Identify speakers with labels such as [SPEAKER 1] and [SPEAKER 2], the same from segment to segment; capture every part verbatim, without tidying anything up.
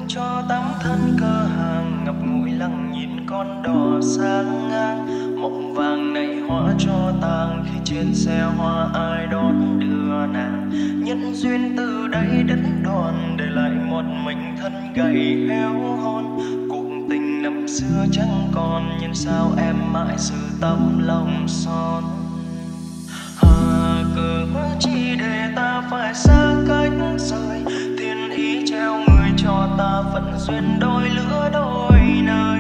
[SPEAKER 1] cho tấm thân cơ hàng ngập ngùi lặng nhìn con đò sáng ngang, mộng vàng này hóa cho tang khi trên xe hoa ai đón đưa nàng. Nhân duyên từ đây đất đòn để lại một mình thân gầy héo hon. Cuộc tình năm xưa chẳng còn, nhưng sao em mãi giữ tấm lòng son. Hà cớ chi để ta phải xa cách rời, thiên ý treo người cho ta phận duyên đôi lứa đôi nơi.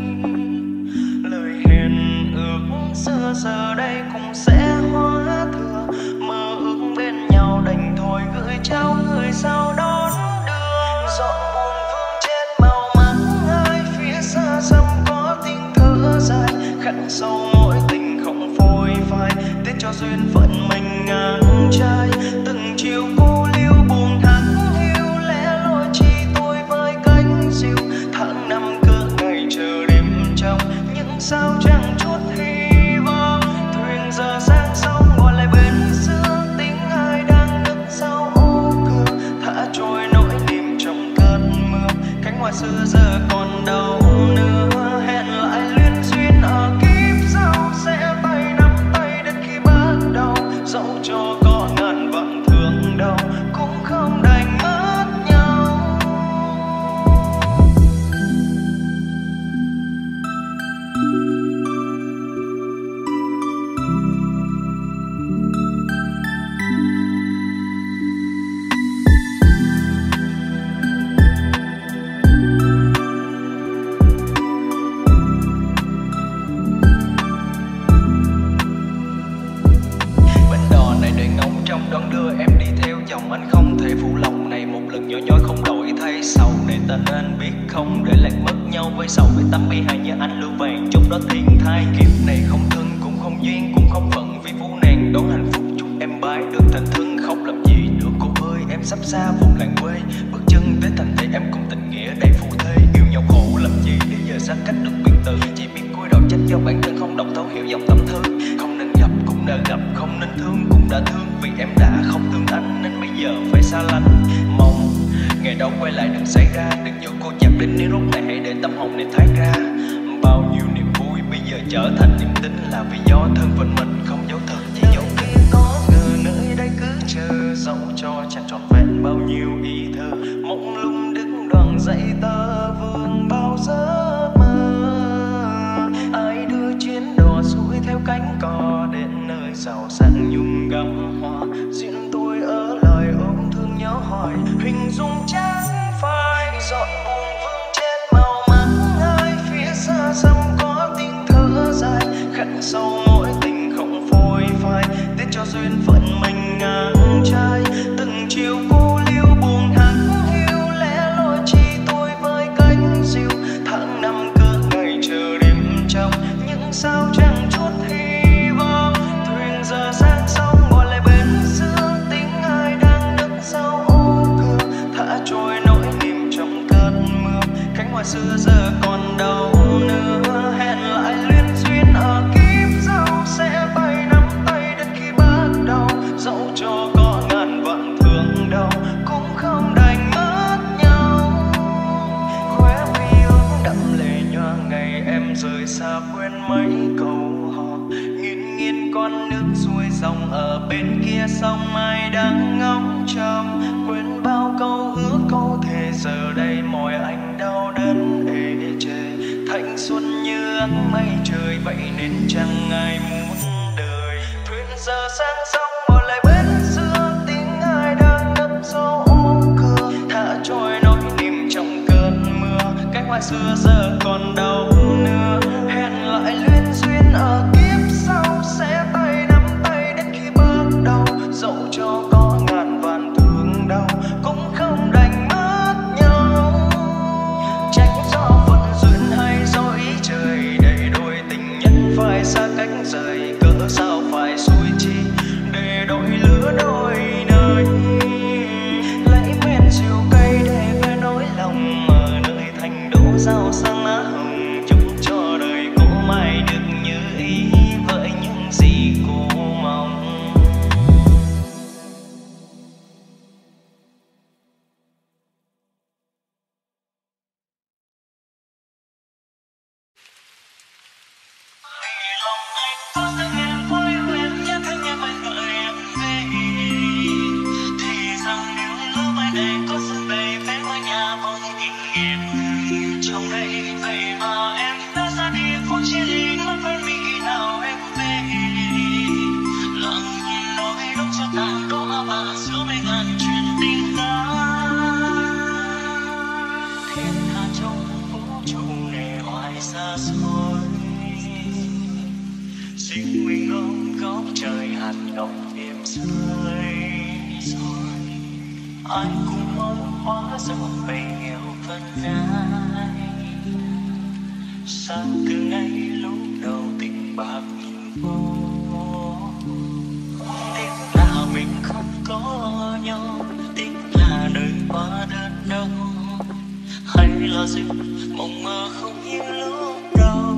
[SPEAKER 1] Lời hẹn ước xưa giờ đây cũng sẽ hóa thừa, mơ ước bên nhau đành thôi gửi trao người sau đón đưa. Dọn buồn vương trên màu mắng hai phía xa xăm có tiếng thở dài, khắc sâu mỗi tình không phôi phai, tiếc cho duyên phận mình ngang trái. Từng chiều cô liêu buồn thắng hiu lẽ loi chi tôi với cánh diều, tháng năm cỡ ngày chờ đêm trong những sao chẳng chút hy vọng. Thuyền giờ sang sông gọi lại bên xưa, tiếng ai đang nức sau ô cửa, thả trôi nỗi niềm trong cơn mưa. Cánh hoa xưa giờ còn đâu nữa, hẹn lại luyến duyên ở kiếp sau, sẽ tay nắm tay đến khi bắt đầu. Dẫu cho có ngàn vạn thương đau cũng không đành mất nhau. Bến đò này đợi ngóng trong đón đưa em đi theo chồng, anh không thể phụ lòng này một lần nhỏ nhoi không đổi thay. Sau này ta nên biết không để lạc mất nhau, với sầu với tấm bi hai như anh lưu vàng chúc đó thiên thai. Kiếp này không thân cũng không duyên cũng không phận, vì phú nàng đón hạnh phúc chúc em bái được thành thân. Không làm gì nữa cô ơi, em sắp xa vùng làng quê, bước chân tới thành thị em cùng tình nghĩa đầy phù thê. Yêu nhau khổ làm gì để giờ xa cách được biệt từ, chỉ biết cúi đầu trách do bản thân không đọc thấu hiểu dòng tâm thư. Không nên gặp cũng đã gặp, không nên thương cũng đã thương, vì em đã không thương anh nên bây giờ phải xa lánh. Mong ngày đó quay lại đừng xảy ra, đừng dỗ cô chạm đến nếu lúc này hãy để tâm hồn này thoát ra. Bao nhiêu niềm vui bây giờ trở thành niềm tin, là vì do thân phận mình không dấu thật chỉ dấu kia. Có ngờ nơi đây cứ chờ, dẫu cho chẳng trọn vẹn bao nhiêu ý thơ, mộng lung đứng đoạn dãy tơ vương bao giấc mơ. Ai đưa chuyến đò xuôi theo cánh cò đến nơi giàu sang nhung gắm hoa, riêng tôi ở lại ôm thương nhớ hỏi hình dung trắng phai. Dọn buồn vương trên màu mắng hai phía xa xăm có tiếng thở dài, khắc sâu mỗi tình không phôi phai, tiếc cho duyên phận mình ngang trái. Từng chiều cô liêu buồn thắng hiu lẽ loi chi tôi với cánh diều, tháng năm cỡ ngày chờ đêm trong những sao chẳng chút hy vọng. Thuyền giờ sang sông gọi lại bên xưa, tiếng ai đang nức sau ô cửa, thả trôi nỗi niềm trong cơn mưa. Cánh hoa xưa giờ còn đâu nữa, hẹn lại luyến duyên ở kiếp sau, sẽ tay nắm tay đến khi bắt đầu. Dẫu cho có ngàn vạn thương đau cũng không đành mất nhau. Khóe mi ướt đẫm lệ nhòa ngày em rời xa quên mấy câu hò, nghiêng nghiêng con nước xuôi dòng ở bên kia sông ai đang ngóng trông. Quên bao câu hứa câu thề giờ đây mỏi anh đau đớn ê chề, thanh xuân như áng mây trời vậy nên chẳng ai muốn đời. Thuyền giờ sang sông bỏ lại bên xưa, tiếng ai đang nấp sau ô cửa, thả trôi nỗi niềm trong cơn mưa. Cách hoa xưa giờ còn đâu nữa, hẹn lại luyến duyên ở kiếp sau, sẽ tay nắm tay đến khi bước đầu. Dẫu cho có ngàn vạn thương đau cũng không đành mất nhau. Trách do phận duyên hay do ý trời, để đôi tình nhân phải xa cách rời, cỡ sao phải xuôi chi để đôi lứa đôi nơi. Lấy men rượu cây để với nỗi lòng ở nơi thành đô giao xa. ngàn chuyện tình ta. Thiên hạ trong vũ trụ này hoài xa xôi, riêng mình ôm góc trời hạt ngọc đêm rơi rồi. Ai cũng mong hóa giấc về nghèo phân ai. Sáng từ ngày lúc đầu tình bạc nhìn vô, tiếc là mình không có nhau, tiếc là đời quá đơn đau. Hay là gì mộng mơ không như lúc đầu.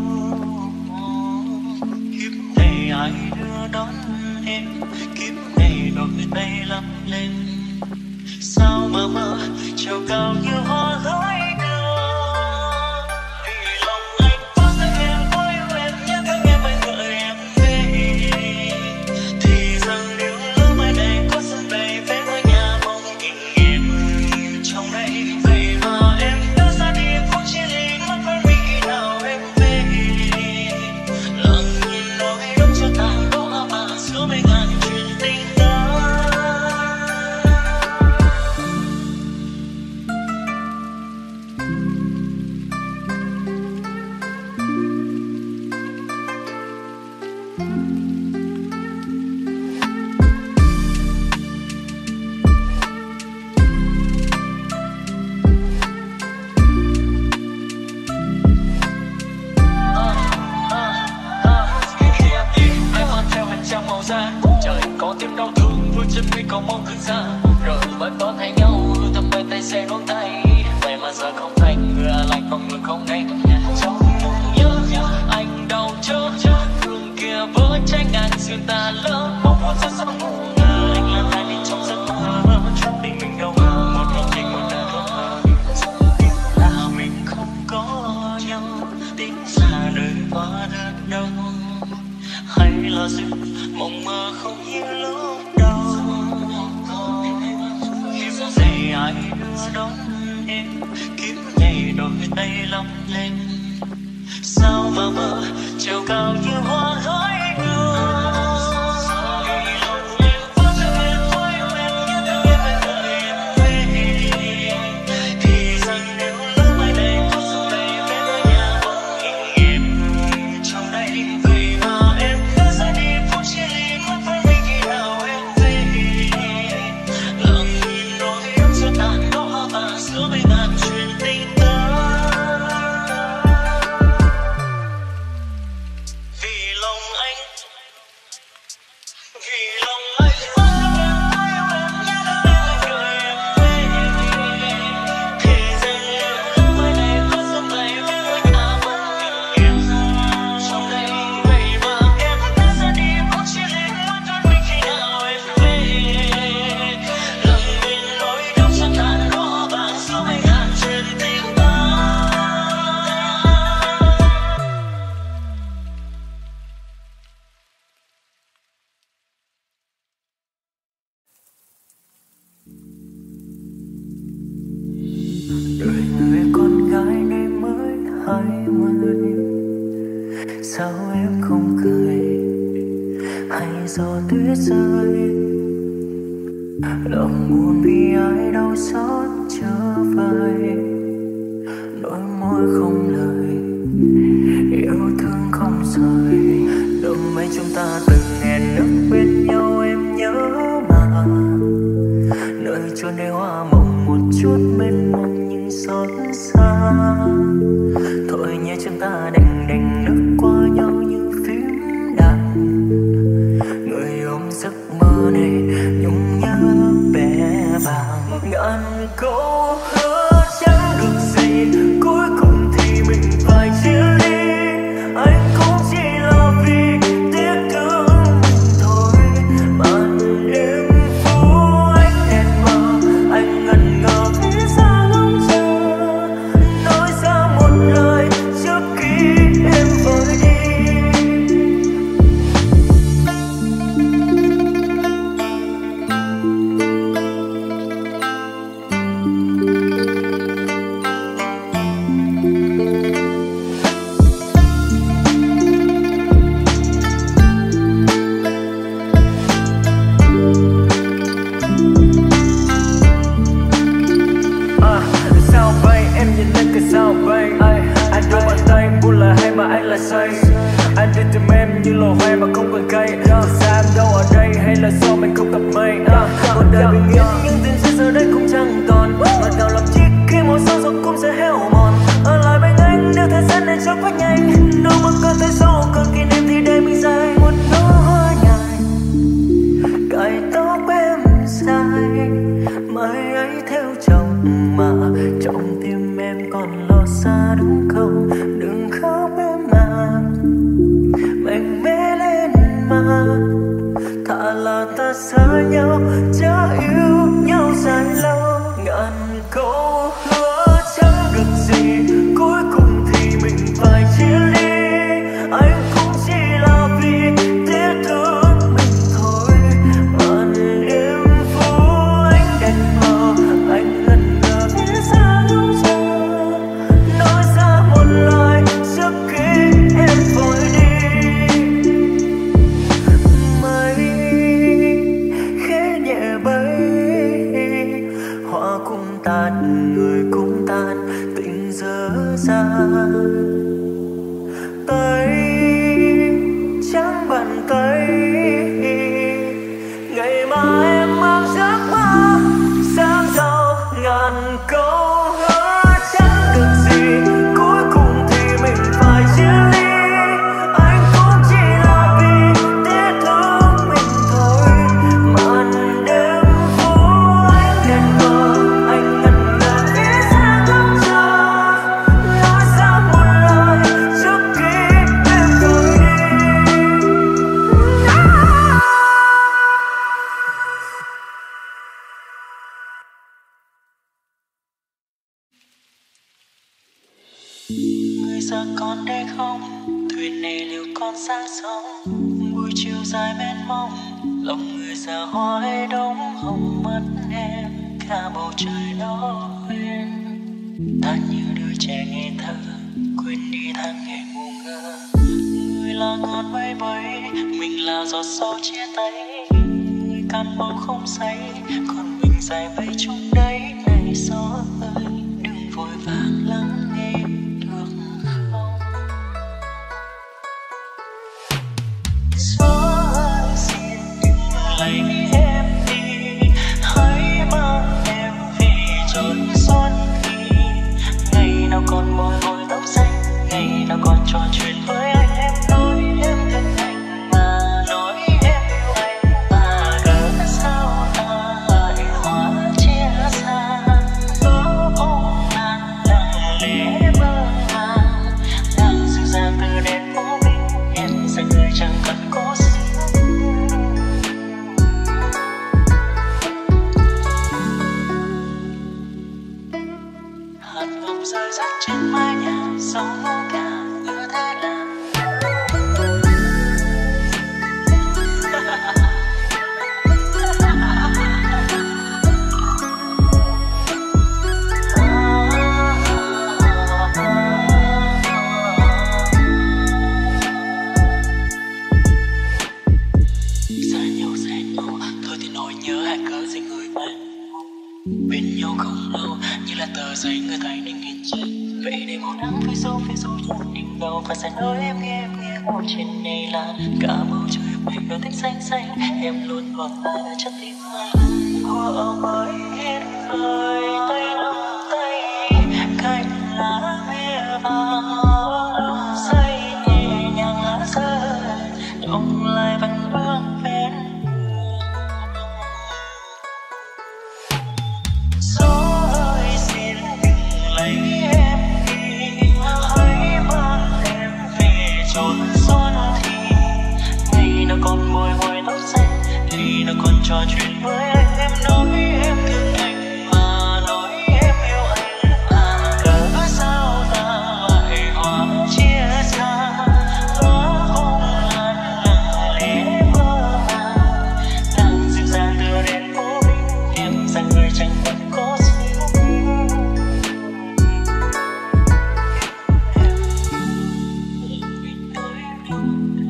[SPEAKER 1] Kiếp này ai đưa đón em, kiếp này đôi tay lắm lên. Sao mà mơ chiều cao như hoa hỡi đường. Vì lòng anh có giấc em với em, nhớ các em anh gợi em về. Thì rằng nếu lỡ mai này có sân bay vé ngôi nhà mong kinh nghiệm trong đây. Vậy mà em đã ra đi không chỉ lý mất con mình khi nào em về. Lặng nhìn nỗi đau cho tàn đổ mà giữa mấy ngàn chuyện tình ta. Trời có tim đau thương vui chân mi còn mong thương xa. Rồi mới có thay nhau thầm bên tay xe nối tay. Vậy mà giờ không thành người lạnh còn người không anh. Trong mong nhớ anh đau chớ thương kia với trái ngang xuyên ta lỡ mong muốn rất sống ngờ. Anh là ai đi trong giấc mơ trong tình mình đâu một hành trình một đời không ngờ. Tiếc là mình không có nhau, tiếc là đời quá đơn đau. Hay là gì mộng mơ không như lúc đầu. Kiếp này ai đưa đón em, kiếp này đôi tay lắm lên. Sao mà mơ chiều cao như hoa hỡi đường. Vì lòng em vẫn giữ em với em, nhớ thương em anh đợi em về. Thì rằng nếu lỡ mai này có sân bay vé ngôi nhà mong kinh nghiệm trong đây. Vậy mà em đã ra đi phút chia ly mất với mình khi nào em về. Lặng nhìn nỗi đau cho tàn đổ và giữa mấy ngàn chuyện tình ta. Vì lòng anh, vì lòng anh vẫn yêu em, nhớ thương em anh gửi em về. Thì rằng nếu lỡ mai này có sân bay vé ngôi nhà mong kinh nghiệm trong đây. Vậy mà em đã ra đi phút chia ly mất với mình khi nào em về. Lặng nhìn nỗi đau cho tàn đổ và giữa mấy ngàn chuyện tình ta. Đời người con gái này mới hai mươi, sao em không cười hay gió tuyết rơi. Lòng buồn vì ai đau xót trở về, đôi môi không lời, yêu thương không rời. Đêm ấy chúng ta từng hẹn nước bên nhau em nhớ mà. Nơi chốn để hoa mộng một chút mênh mông nhưng xót xa. Thôi nhé chúng ta đành đành nước qua nhau như phím đàn. Người ôm giấc mơ này nhung nhớ bé bàng. Ngàn câu hứa chẳng được gì, cuối cùng thì mình phải chia ly. Anh cũng chỉ là vì tiếc thương thôi. Màn đêm phố anh hẹn mơ, anh ngần ngơ phía xa ngóng chờ. Nói ra một lời trước khi em vơi đi. mà trong tim em còn lo xa đúng không? Đừng khóc em à, mạnh mẽ lên mà, thà là ta xa nhau chả yêu nhau dài lâu. Ngàn câu hứa chẳng được gì, cuối cùng thì mình phải chia ly. Anh cũng chỉ là vì tiếc thương mình thôi. Màn đêm phố anh đèn mờ, anh ngẩn ngơ phía xa lúc giờ, nói ra một lời trước khi em vội đi. Mây khẽ nhẹ bay, hoa cũng tàn, người cũng tan, tình dở dang. Tay trắng bàn tay, ngày mà em mang giấc mơ sáng giàu. Ngàn câu hứa chẳng được gì, cuối cùng thì mình phải chia ly. Anh cũng chỉ là vì tiếc thương mình thôi. Màn đêm phố anh đèn mờ, anh ngẩn ngơ phía xa góc chờ, nói ra một lời trước khi em vội đi. Người giờ còn đây không? Thuyền này liệu còn sang sông? Buổi chiều dài mênh mông, lòng người giờ hoài đông hồng mắt em. Cả bầu trời đó quên, ta như đứa trẻ ngây thơ, quên đi tháng ngày ngu ngơ. Người là ngàn mây bay, mình là giọt sâu chia tay. Người cạn bầu không say, còn mình dài vây chung đấy. Này gió ơi, đừng vội vàng lắng nghe được không? Gió ơi, xin đừng lấy em đi, hãy mang em về chốn xuân kỳ. Ngày nào còn bồi hồi tóc xanh, ngày nào còn trò chuyện với anh. Em nói em thương anh mà, nói em yêu anh mà, cớ sao ta lại hóa chia xa. Gió ôm nàng lặng lẽ mơ màng, nàng dịu dàng từ đèn phố Vinh, em sẽ người chẳng cần cố xin. Hạt mộng rơi rác trên mái nhà, sóng vô cảm ưa thế làm. Xa nhau xa nhau, thôi thì nỗi nhớ hãy cớ gì người bạn. Bên nhau không lâu, như là tờ giấy người thấy nên nghiền chết. Vậy để một nắng phía sau phía sau chẳng đỉnh đầu, và sẽ nói em nghe em nghe một trên này là cả bầu trời mình đôi thích xanh xanh. Em luôn còn lại ở chất tim anh. Hoa mới hết vơi, tay nắm tay cánh lá mía vàng, say nhẹ nhàng lá rơi, đông lại vẫn vương bên. Gió ơi, xin đừng lấy em đi, hãy mang em về chốn xuân thì. Ngày nào còn bồi hồi tóc xanh, ngày nào còn trò chuyện với anh. Em nói em thương anh mà, nói em yêu anh mà, cớ sao ta lại hóa chia xa. Gió ôm nàng lặng lẽ mơ màng, nàng dịu dàng từ đèn phố Vinh, em rằng người chẳng cần có gì.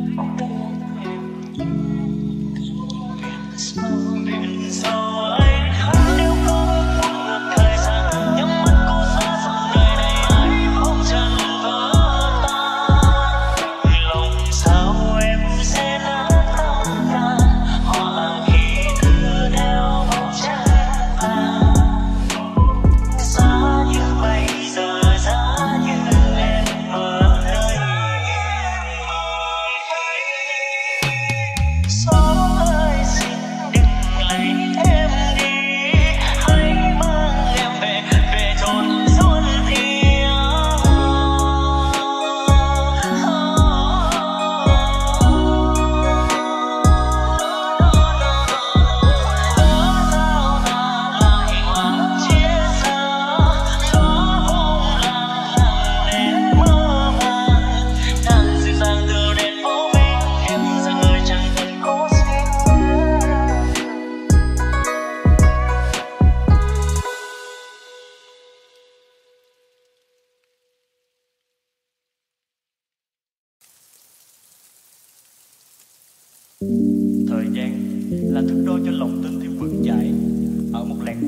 [SPEAKER 1] Biển sâu anh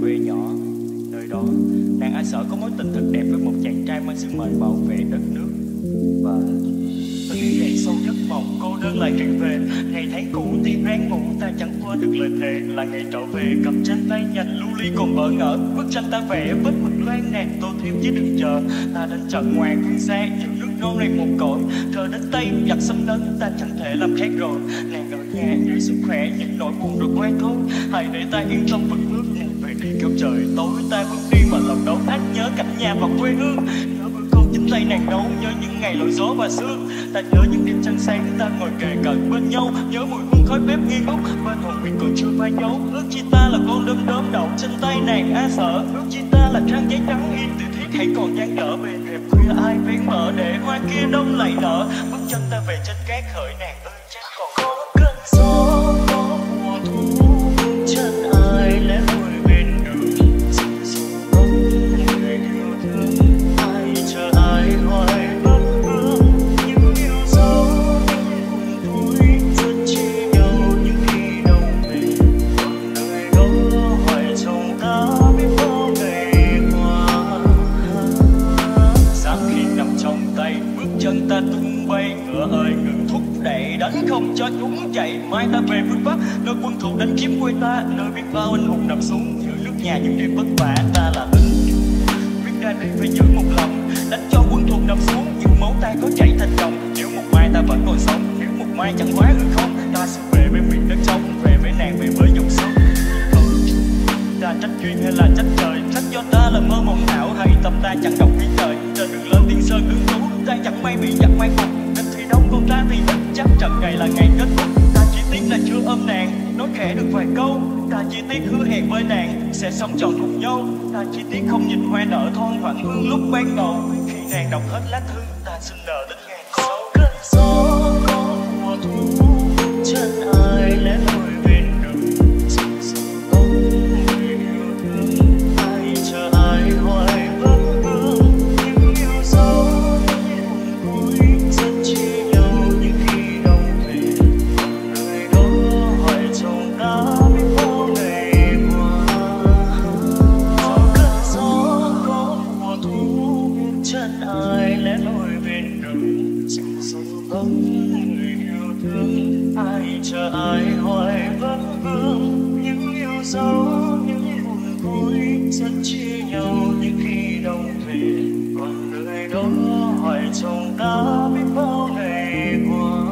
[SPEAKER 1] quê nhỏ. Nơi đó, nàng A Sở có mối tình thật đẹp với một chàng trai mang sứ mệnh bảo vệ đất nước. Và từng ngày sâu giấc mộng, cô đơn lại trở về. Ngày tháng cũ tiếng ráng ngủ, ta chẳng quên được lời thề. Là ngày trở về cầm tranh tay nhành lưu ly còn bỡ ngỡ. Bức tranh ta vẽ vết mực loan nàng tô thêm chứ đừng chờ. Ta đến trận ngoan phương xa, chịu nước non này một cõi. Thơ đến tay giặt xâm đến, ta chẳng thể làm khác rồi. Nàng ở nhà giữ sức khỏe, những nỗi buồn rồi qua thôi. Hãy để ta yên tâm vững bước, nàng về đi kêu trời tối. Ta bước đi mà lòng đấu ác nhớ cảnh nhà và quê hương. Nhớ bữa cơm chính tay nàng nấu, nhớ những ngày lội gió và sương. Ta nhớ những đêm trăng sáng, ta ngồi kề cận bên nhau. Nhớ mùi hương khói bếp nghi ngút, bên hồn mình còn chưa phai dấu. Ước chi ta là con đom đóm đậu trên tay nàng A Sở. Ước chi ta là trang giấy trắng in từ thiết hãy còn dang dở. Bên rèm khuya ai vén mở để hoa kia đông lại nở. Bước chân ta về trên cát hỡi nàng ơi chắc còn có cơn gió có mùa thu. Chân ai lẽ loi bên đường dừng dừng bóng người yêu thương. Ai chờ ai hoài bất hương những yêu dấu những hùng vui rất chi nhau những khi đông về. Còn nơi đó hoài trong ta biết bao ngày qua. Sáng khi nằm trong tay bước chân ta tung bay. Ngựa ơi ngừng thúc đẩy đánh không cho chúng chạy. Mai ta về phương Bắc nơi quân thù đánh chiếm quê ta. Nơi biết bao anh hùng nằm xuống giữa nước nhà những đêm vất vả. Ta là lính biết ra đi phải giữ một lòng đánh cho quân thù nằm xuống những máu tay có chảy thành dòng. Nếu một mai ta vẫn còn sống, nếu một mai chẳng quá hư không, ta sẽ về với miền đất trống, về với nàng, về với dòng sông. Ta trách duyên hay là trách trời, trách do ta là mơ mộng ảo hay tâm ta chẳng đọc ý trời. Trên đường lên tiên sơn đứng tú, ta chẳng may bị giặc mai phục. Đến khi đông con ra thì đất chắc trận ngày là ngày kết thúc. Ta chỉ tiếc là chưa ôm nàng, nói khẽ được vài câu. Ta chỉ tiếc hứa hẹn với nàng sẽ sống trọn cùng nhau. Ta chỉ tiếc không nhìn hoa nở thon thoảng hương lúc ban đầu. Khi nàng đọc hết lá thư, ta xin nợ đến ngàn sâu. Có cơn gió có mùa thu, chân ai lẽ loi bên đường dừng dừng bóng người yêu thương. Ai chờ ai hoài bất hương những yêu dấu những hùng vui rất chi nhau những khi đông về. Còn nơi đó hoài trong ta biết bao ngày qua. Có cơn gió có mùa thu, chân ai lẽ loi bên đường dừng dừng bóng người yêu thương. Ai chờ ai hoài bất hương những yêu dấu những hùng vui rất chi nhau những khi đông về. Còn nơi đó hoài trong ta biết bao ngày qua.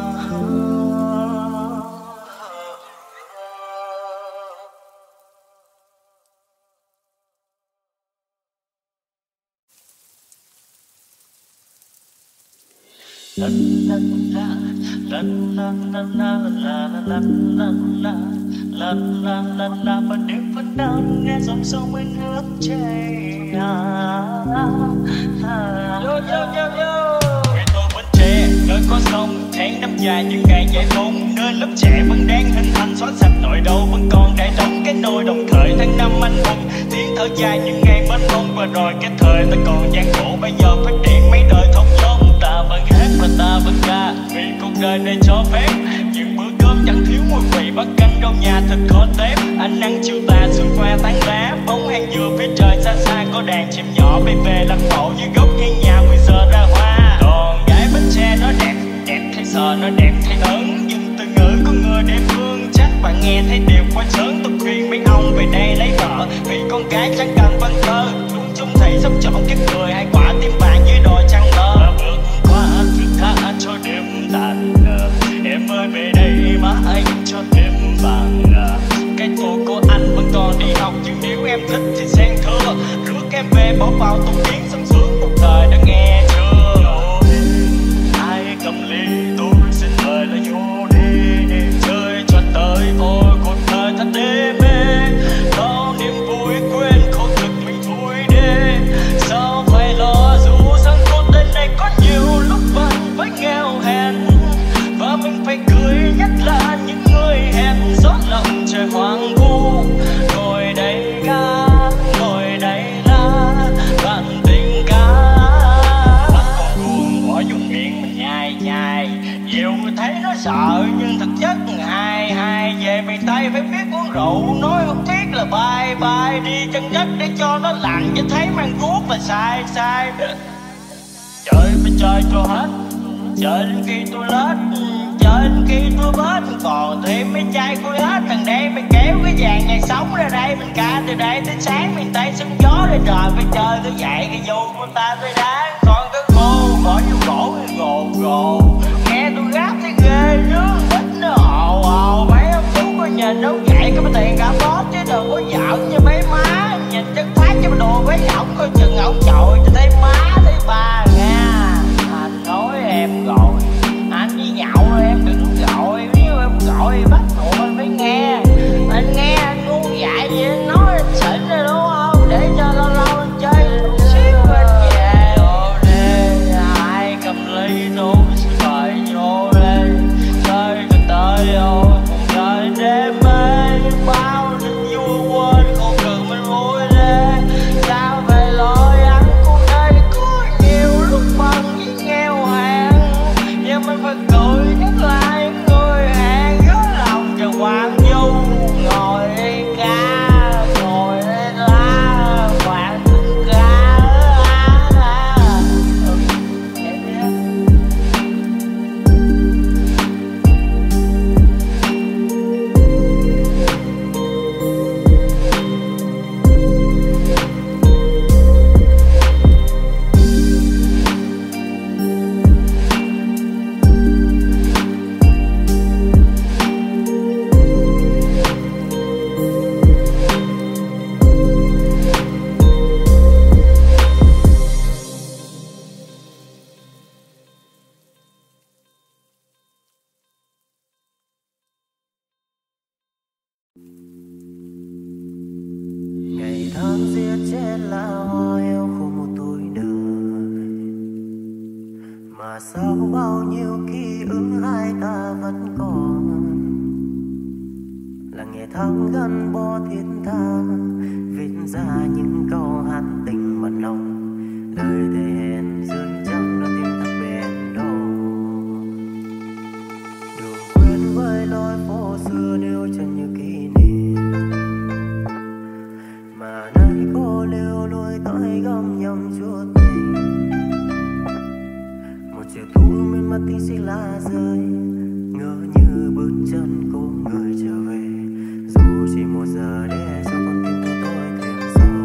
[SPEAKER 1] La la la la la la la la la la la la la la la ban đêm vẫn đang nghe dòng sông bên nước chảy. Yo yo yo yo. Quê tôi Bến Tre, nơi có sông, tháng năm dài những ngày giải phóng. Nơi lớp trẻ vẫn đang hình thành xóa sạch nỗi đau vẫn còn trải trống cái nôi đồng khởi tháng năm anh hùng. Tiếng thở dài những ngày mênh mông và rồi cái thời ta còn gian khổ bây giờ phát triển mấy đời thông dong. Ta vẫn hát và ta vẫn ca vì cuộc đời này cho phép những bữa cơm chẳng thiếu mùi vị bắt canh trong nhà thật khó tép. Ánh nắng chiều tà sương qua tán lá bóng hàng dừa phía trời xa xa có đàn chim nhỏ bay về làm tổ như gốc hiên nhà mười giờ ra hoa. Còn gái Bến Tre nó đẹp đẹp thay sờ nó đẹp thay lớn nhưng từ ngữ của người đẹp phương chắc bạn nghe thấy điều quá sớm. Tôi khuyên mấy ông về đây lấy vợ vì con cái chẳng cần văn thơ đúng chung thầy sắp chọn các người hai quả tim vàng dưới đồi trăng mơ. Tha cho đêm tàn nở em ơi về đây má anh cho thêm vàng nở. Cái tôi của anh vẫn còn đi học nhưng nếu em thích thì xen thưa rước em về bỏ vào tủ kiến sung sướng cuộc đời đã nghe chưa. Ai cầm ly tôi xin mời là vô đi chơi cho tới ôi cuộc đời thật đê mê. Bao niềm vui quên khổ cực mình vui đi sao phải lo dù rằng cuộc đời này có nhiều lúc vẫn phải nghèo hèn và mình phải cười nhắc là những người hèn rót lòng trời hoang vu. Ngồi đây ca ngồi đây la bạn tình ca bắt con cuồng bỏ dùng miệng nhai nhai. Nhiều người thấy nó sợ nhưng thực chất hai hai về miền Tây trai phải biết uống rượu, nói không tiếc là bye bye. Đi chân đất để cho nó lạnh, chứ thấy mang guốc là sai sai. Chơi phải chơi cho hết, chơi đến khi tôi lết, chơi đến khi tôi bết. Còn thêm mấy chai cuối hết, thằng đây mày kéo cái vàng này sống ra đây. Mình ca từ đây tới sáng, miền Tây sóng gió để trời phải chơi tôi dạy cái dù của ta tới đáng. Còn cái khô bỏ vô cổ cái gồ gồ, nghe tôi rap thấy ghê nước ít nó ồ ồ. Mấy ông chú có nhìn đâu vậy cái mà tiền cả bóp, chứ đừng có giỡn như mấy má. Nhìn chân phát cho mà đồ với ổng coi chừng ổng chội cho thấy má thấy ba nha. Anh nói em rồi, anh đi nhậu rồi em đừng gọi, nếu em gọi bắt buộc anh phải nghe. Anh nghe anh ngu dại gì anh nói anh xỉn rồi đúng không, để cho lâu lâu anh chơi chút xíu anh về. Ô đê ai cầm ly tôi phải vô đây chơi người tới vô trời đêm mê bao định vui quên không cần mình vui lên. Sao về lối ăn cuộc đời có nhiều lúc bằng với nghèo hèn, nhưng mình phải cười nhắc lại người hẹn nhớ lòng cho Hoàng Du. Ngồi đi ca ngồi đi la bạn từng ca
[SPEAKER 2] ngày tháng giết chết là hoa heo khô một tuổi đời, mà sau bao nhiêu ký ức hai ta vẫn còn. Là ngày tháng gắn bó thiết tha, viết ra những câu hát tình mặn nồng, lời thề hẹn dưới trăng đã tìm thật bền đâu. Đường quên với lối phố xưa nếu chẳng như kỷ niệm, mà nơi cô liêu lối tới gom nhầm chúa tình. Một chiều thu miên mắt tình xinh lá rơi, ngỡ như bước chân của người trở về, dù chỉ một giờ để cho con tim của tôi thêm sâu.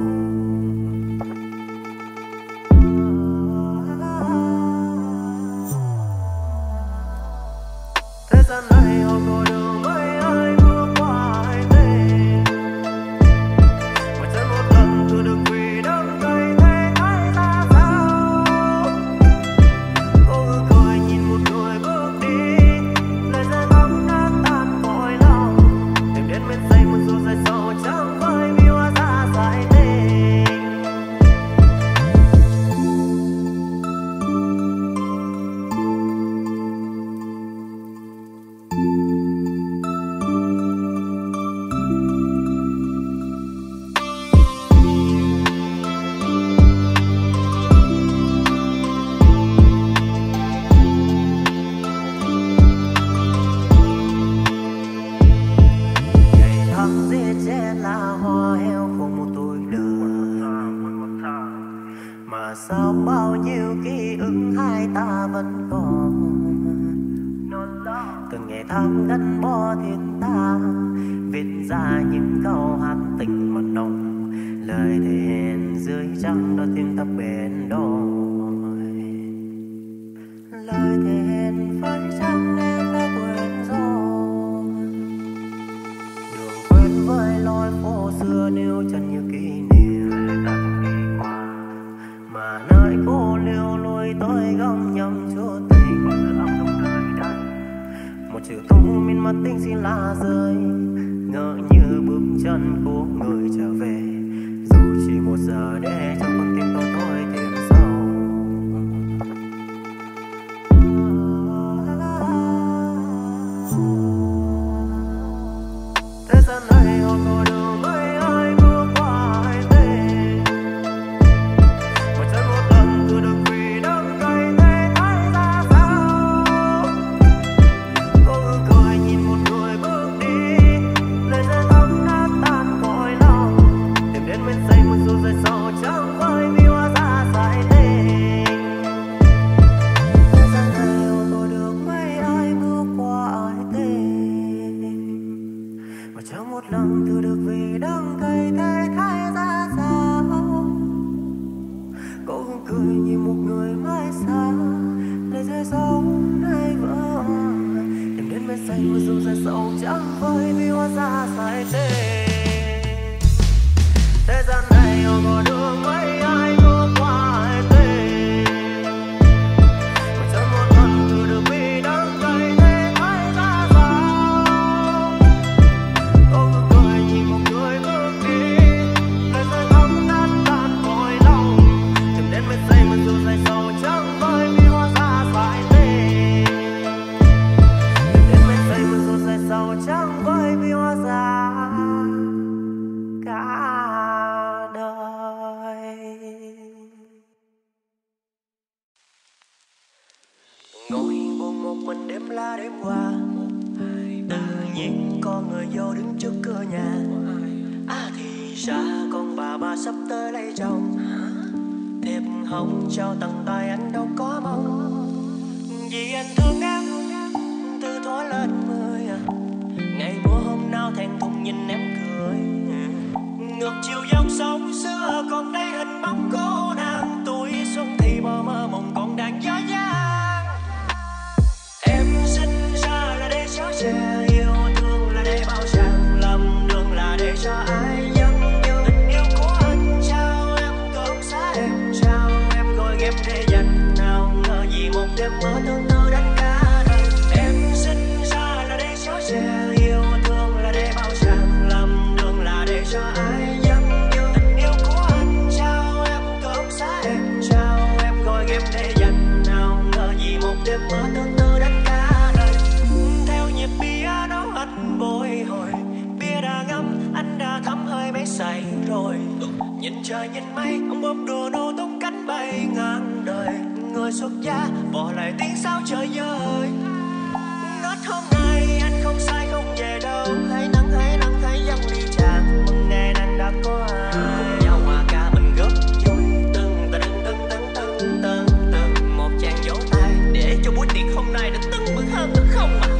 [SPEAKER 2] Thế gian này họ ngồi đường mấy ai bước qua hai tên, mà chân một lần tôi được vì đắm say thế thái ra sao. Cô cứ cười nhìn một người bước đi, lời rơi thấm đã tan cõi lòng. Tìm đến bên say một dù dài sầu trắng với mi hoa ra dài tình. Ngày tháng giết chết là hoa heo khô một tuổi đời, mà sao bao nhiêu ký ức hai ta vẫn còn. Từng ngày tháng gắn bó thiết tha, viết ra những câu hát tình mặn nồng, lời thề hẹn dưới trăng đã thêm thắp bền đôi. Lời thề hẹn phải chăng em đã quên rồi, đường quên với lối phố xưa nếu chẳng như kỷ niệm. Mà nơi cô liêu lối tới gom nhầm chúa tình, một chiều thu miên mắt tình xin lá rơi, ngỡ như bước chân của người trở về, dù chỉ một giờ để cho con tim tôi thôi thêm sâu. Thế gian này họ ngồi đường mấy ai bước qua hai tên, mà chân một lần tôi được vì đắm say thế thái ra sao. Cô cứ cười nhìn một người bước đi, mặc dù rời sầu chẳng với vì hóa ra sai tình. Thế gian này ôi có được mấy ai bước qua ai tình, mà chẳng một lần từ được vì đắng cay thế thay ra sao. Cô không cười nhìn một người mãi xa, để rơi sâu nay vỡ. Đừng đến bên say mặc dù rời sầu chẳng với vì hóa ra sai tình. Thế gian này ôi có được mấy ai bước qua ai tình, mà chẳng một lần từ được vì đắng cay thế thay ra sao. Cô cứ cười nhìn một người bước đi, lời rơi thấm đắt tan cõi lòng. Đừng đến bên say mặc dù rời sầu chẳng với vì hóa ra sai tình. Đừng đến bên say mặc dù rời sầu chẳng với vì hóa ra cả đời. Ngồi buồn một mình đêm la đêm qua, tự nhiên có người vô đứng trước cửa nhà. À thì ra con bà ba sắp tới lấy chồng, thiệp hồng trao tận tay anh đâu có mong. Vì anh thương em từ thuở lên mười, ngày mùa hôm nào thẹn thùng nhìn em cười. Ngược chiều dòng sông xưa còn đây hình bóng cô nàng, tuổi xuân thì bờ mơ mộng còn đang dở dang. Em sinh ra là để chở che, yêu thương là để bao tràn, lầm đường là để cho ai dâng như tình yêu của anh trao em. Cơm xa em trao em gọi ghép để dành, nào ngờ gì một đêm mơ tương tư đánh cả đời. Em sinh ra là để chở che, yêu thương là để bao tràn, lầm đường là để cho ai dâng như tình yêu của anh trao em. Cơm xa em trao em gọi ghép để dành, nào ngờ gì một đêm mơ tương tư đánh cả đời. Theo nhịp piano anh bồi hồi, bia đã ngâm anh đã thấm hơi mấy say rồi. Nhìn trời nhìn mây ông bom đồ nô tung cánh bay ngang đời. Người xuất gia bỏ lại tiếng sao trời vơi. Ngất hôm nay anh không sai không về đâu, hãy nắng hãy nắng hãy dâng ly trà mừng ngày anh đã có ai. Cùng nhau hòa ca mình góp vui, từng từng từng từng từng từng từng một tràng vỗ tay để cho buổi tiệc hôm nay được tưng bừng hơn được không ạ?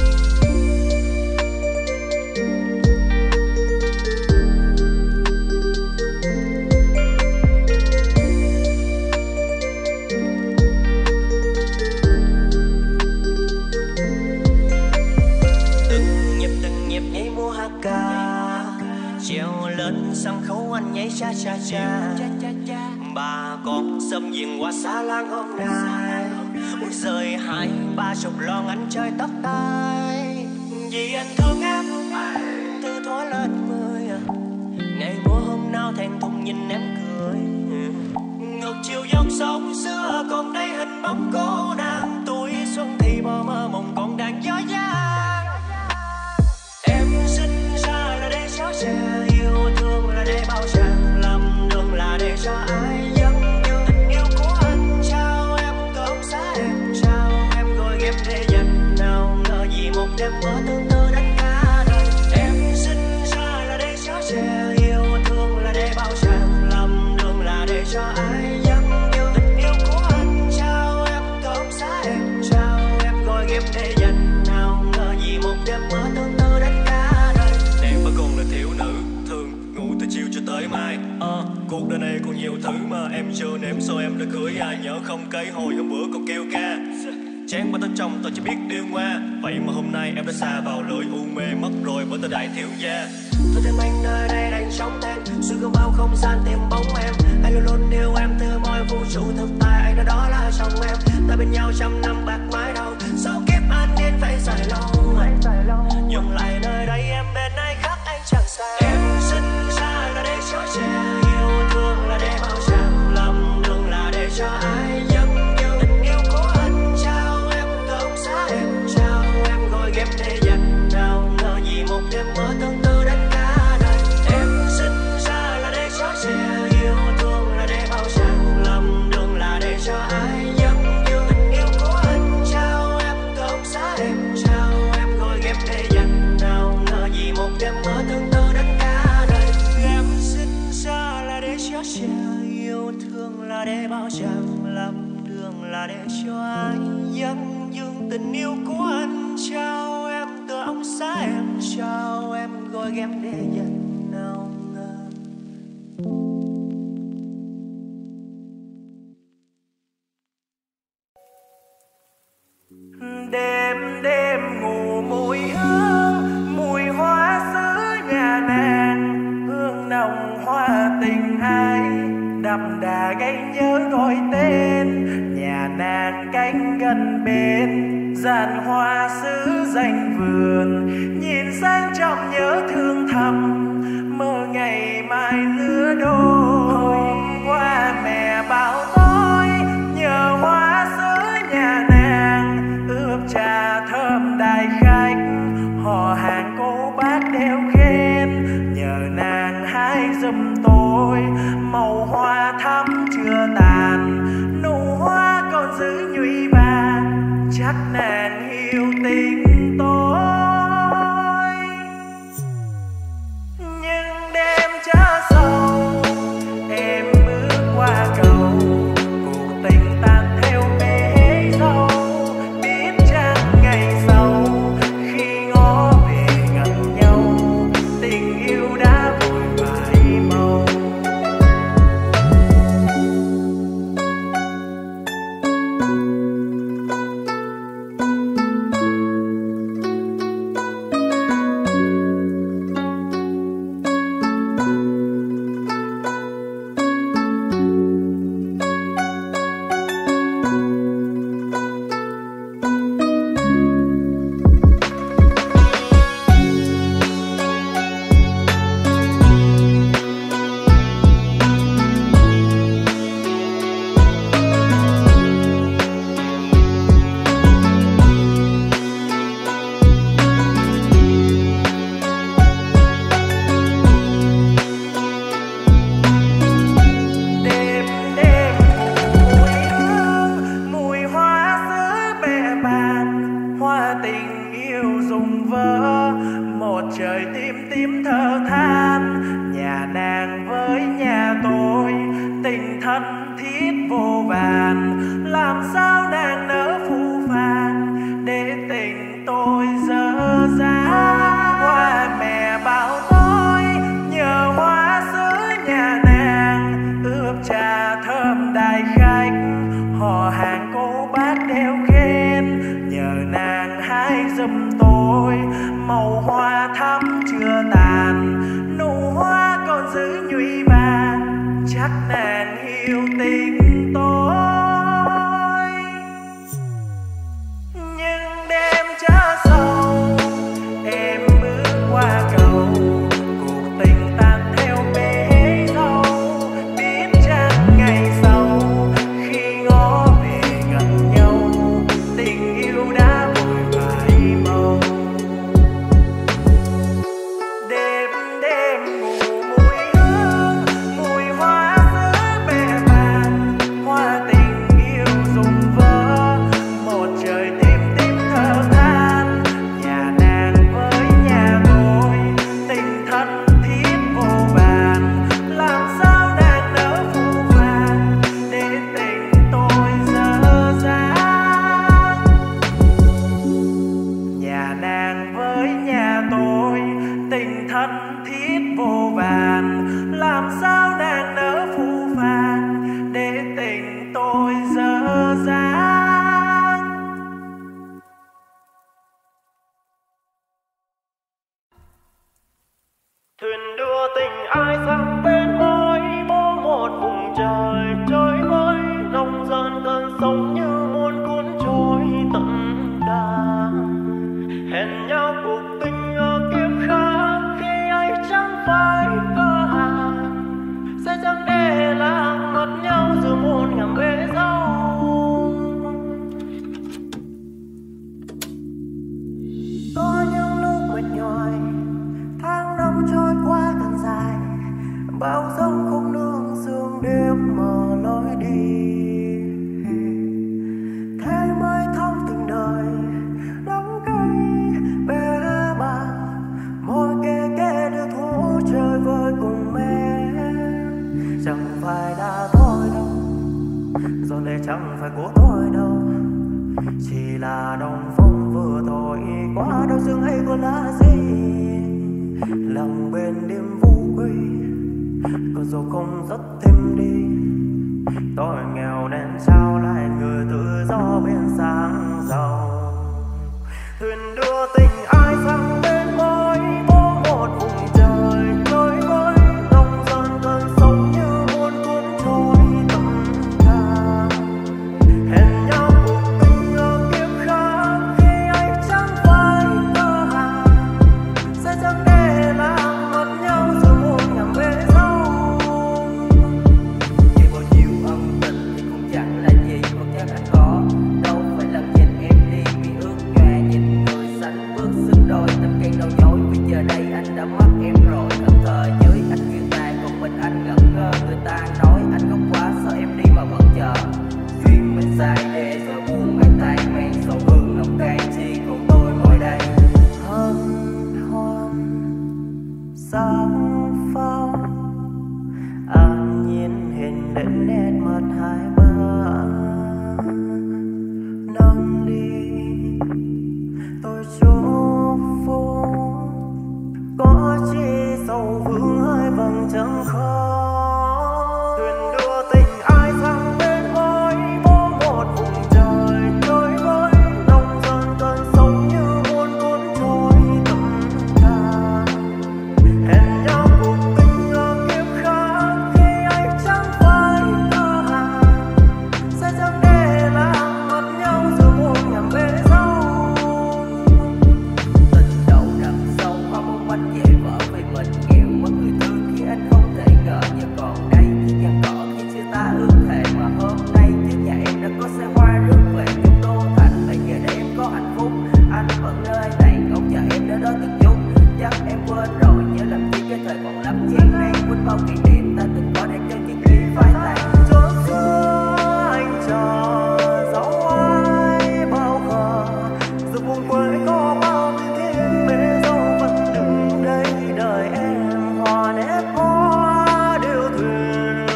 [SPEAKER 2] Treo lên sân khấu anh nhảy cha cha cha. Bà con xâm diện qua xa làng hôm nay, ôi rời hai ba chục lon anh chơi tóc tai. Vì anh thương em từ thuở lên mười, ngày mùa hôm nào thẹn thùng nhìn em cười. Ngược chiều dòng sông xưa còn đây hình bóng cô nàng, tuổi xuân thì bờ mơ mộng còn đang dở dang. Em sinh ra là để chở che, yêu thương là để bao tràn, lầm đường là để cho ai dâng như tình yêu của anh trao em. Cơm xa em trao em gọi ghép để dành, nào ngờ gì một đêm mơ tương tư đánh cả đời. Em sinh ra là để chở che, yêu thương là để bao tràn, lầm đường là để cho ai dâng như tình yêu của anh trao em. Cơm xa em trao em gọi ghép để dành, nào ngờ gì một đêm mơ tương tư đánh cả đời. Em vẫn còn là thiếu nữ thường ngủ từ chiều cho tới mai. À, cuộc đời này còn nhiều thứ mà em chưa nếm, sao em đã cưới ai nhớ không cây hồi hôm bữa còn kêu ca. Chán ba tấn trong tôi chỉ biết điêu ngoa, vậy mà hôm nay em đã xa vào lưỡi u mê mất rồi bởi tôi đại thiếu gia. Tôi thêm anh nơi đây đành sống thêm, xuyên không bao không gian tìm bóng em. Anh luôn luôn yêu em từ mọi vũ trụ thực tại, anh đã đó là chồng em. Ta bên nhau trăm năm bạc mái đầu, sao kiếp an nên phải dài lâu. Anh dài lâu dừng lại nơi đây em bên ai khác anh chẳng sao. Em sinh ra là để chở che, yêu thương là để bao tràn, lầm đường là để cho ai dâng như tình yêu của anh trao em. Cơm xa em trao em gọi ghép để dành, nào ngờ gì một đêm mơ tương tư đánh cả đời. Em sinh ra là để chở che, yêu thương là để bao tràn, lầm đường là để cho ai dâng như tình yêu của anh trao em. chở che yêu thương là để bao chàng lắm đường là để cho anh dâng những tình yêu của anh trao em từ ống xa em trao em gọi em để nhận nào ngờ đêm đêm ngủ mùi hương mùi hoa xứ nhà nàng hương nồng hoa tình ai đậm đà gây nhớ gọi tên nhà nàng cánh gần bên dàn hoa xứ danh vườn nhìn sang trong nhớ thương thầm mơ ngày mai lứa đôi hôm qua mẹ bảo tôi nhờ hoa xứ nhà nàng ướp trà thơm đại khách họ hàng cô bác đều khen nhờ nàng hái giùm tôi màu hoa thắm chưa tàn nụ hoa còn giữ nhụy vàng chắc nàng yêu tình tôi nhưng đêm chớ sầu em bước qua cầu cuộc tình tan theo bể dâu biết chăng ngày sau khi ngó về gần nhau tình yêu đã vội phai màu chẳng phải đã thôi đâu, giọt lệ chẳng phải của tôi đâu, chỉ là đồng phong vừa thổi qua đau sương hay có lá gì lòng bên đêm vô quy, còn dẫu không rất thêm đi. Tôi nghèo nên trao lại người tự do bên sáng giàu, thuyền đưa tình ai sang bên môi có một vùng trời nối với lòng dần cơn sóng như muốn cuốn trôi tâm ta. Hẹn nhau cuộc tình ở kiếp khác khi anh chẳng phải cơ hàng, sẽ chẳng để làm mất nhau giữa một nhằm bể dâu.
[SPEAKER 3] Chỉ bao nhiêu âm tình thì cũng chẳng là gì, hoặc chắc anh có đâu phải lần nhìn em đi vì ước nhòe nhìn người xanh bước xứng đôi tâm can đau nhói. Vì giờ đây anh đã mất em rồi, thẫn thờ dưới anh người ta còn mình anh ngẩn ngơ. Người ta nói anh ngốc quá sao em đi mà vẫn chờ, duyên mình sai để giờ buồn ngay tay men sầu hương nồng cay chi còn tôi ngồi đây.
[SPEAKER 2] Hân hoan sáng pháo an nhiên hình lên nét mặt hai bên nâng ly tôi chúc phúc, có chi sầu vương hai vầng trăng khó. Thuyền đưa tình ai sang bên môi có một vùng trời nối với lòng dần cơn sóng như muốn cuốn trôi tâm ta. Hẹn nhau cuộc tình ở kiếp khác khi anh chẳng phải cơ hàng, sẽ chẳng để làm mất nhau giữa một nhằm bể dâu.
[SPEAKER 3] Tình đầu đậm sâu hoa mong anh dễ vỡ vì mình nghèo mất người thương khi anh không thể ngờ giờ còn đây. Khi nhăn cỏ khi chưa ta ước thề mà hôm nay trước nhà em đã có xe hoa rước về trong đô thành. Bây giờ đây em có hạnh phúc, anh vẫn nơi này ngóng chờ em đến đó từng chút. Chắc em quên rồi nhớ làm chi cái thời còn lắm chán nan, quên bao kỷ niệm ta từng có để cho những khi phai tàn.
[SPEAKER 2] Chốn xưa anh chờ dấu ai bao khờ, dù buồn quên có bao nhiêu thiên bể dâu vẫn đứng đây đợi em. Hòa nét hoa điêu thuyền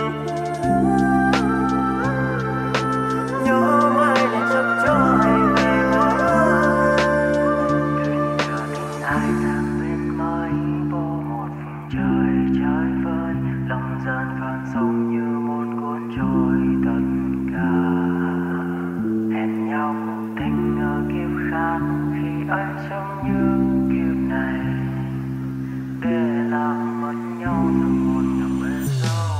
[SPEAKER 2] nhớ mai để chấp cho anh về mãi. Thuyền đưa tình ai sang bên mây vô một vùng trời trái vơi, lòng dần còn sống như muốn cuốn trôi tất cả. Hẹn nhau cuộc tình ở kiếp khác khi anh sống như kiếp này, để làm mất nhau giữa một nhầm bể dâu.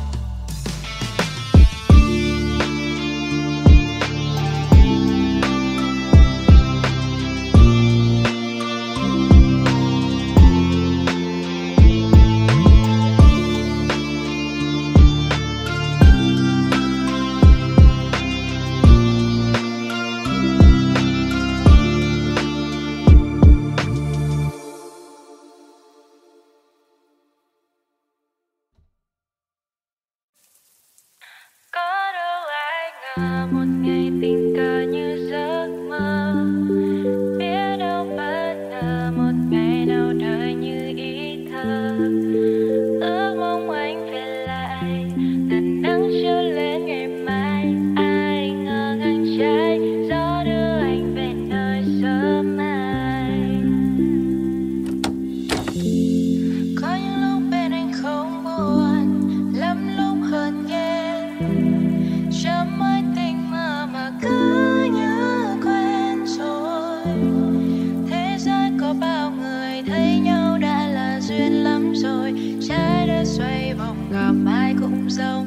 [SPEAKER 4] Có đâu ai ngờ một ngày tình cờ như giấc mơ, biết đâu bất ngờ một ngày nào đời như ý thơ. Ước mong anh về lại, tàn nắng chiếu lên ngày mai. Ai ngờ ngang trái gió đưa anh về nơi sớm mai. Có những lúc bên anh không buồn, lắm lúc hơn ghen, chấm mối tình mơ mà cứ nhớ quen rồi. Thế giới có bao người thấy nhau đã là duyên lắm rồi, trái đất xoay vòng gặp ai cũng giàu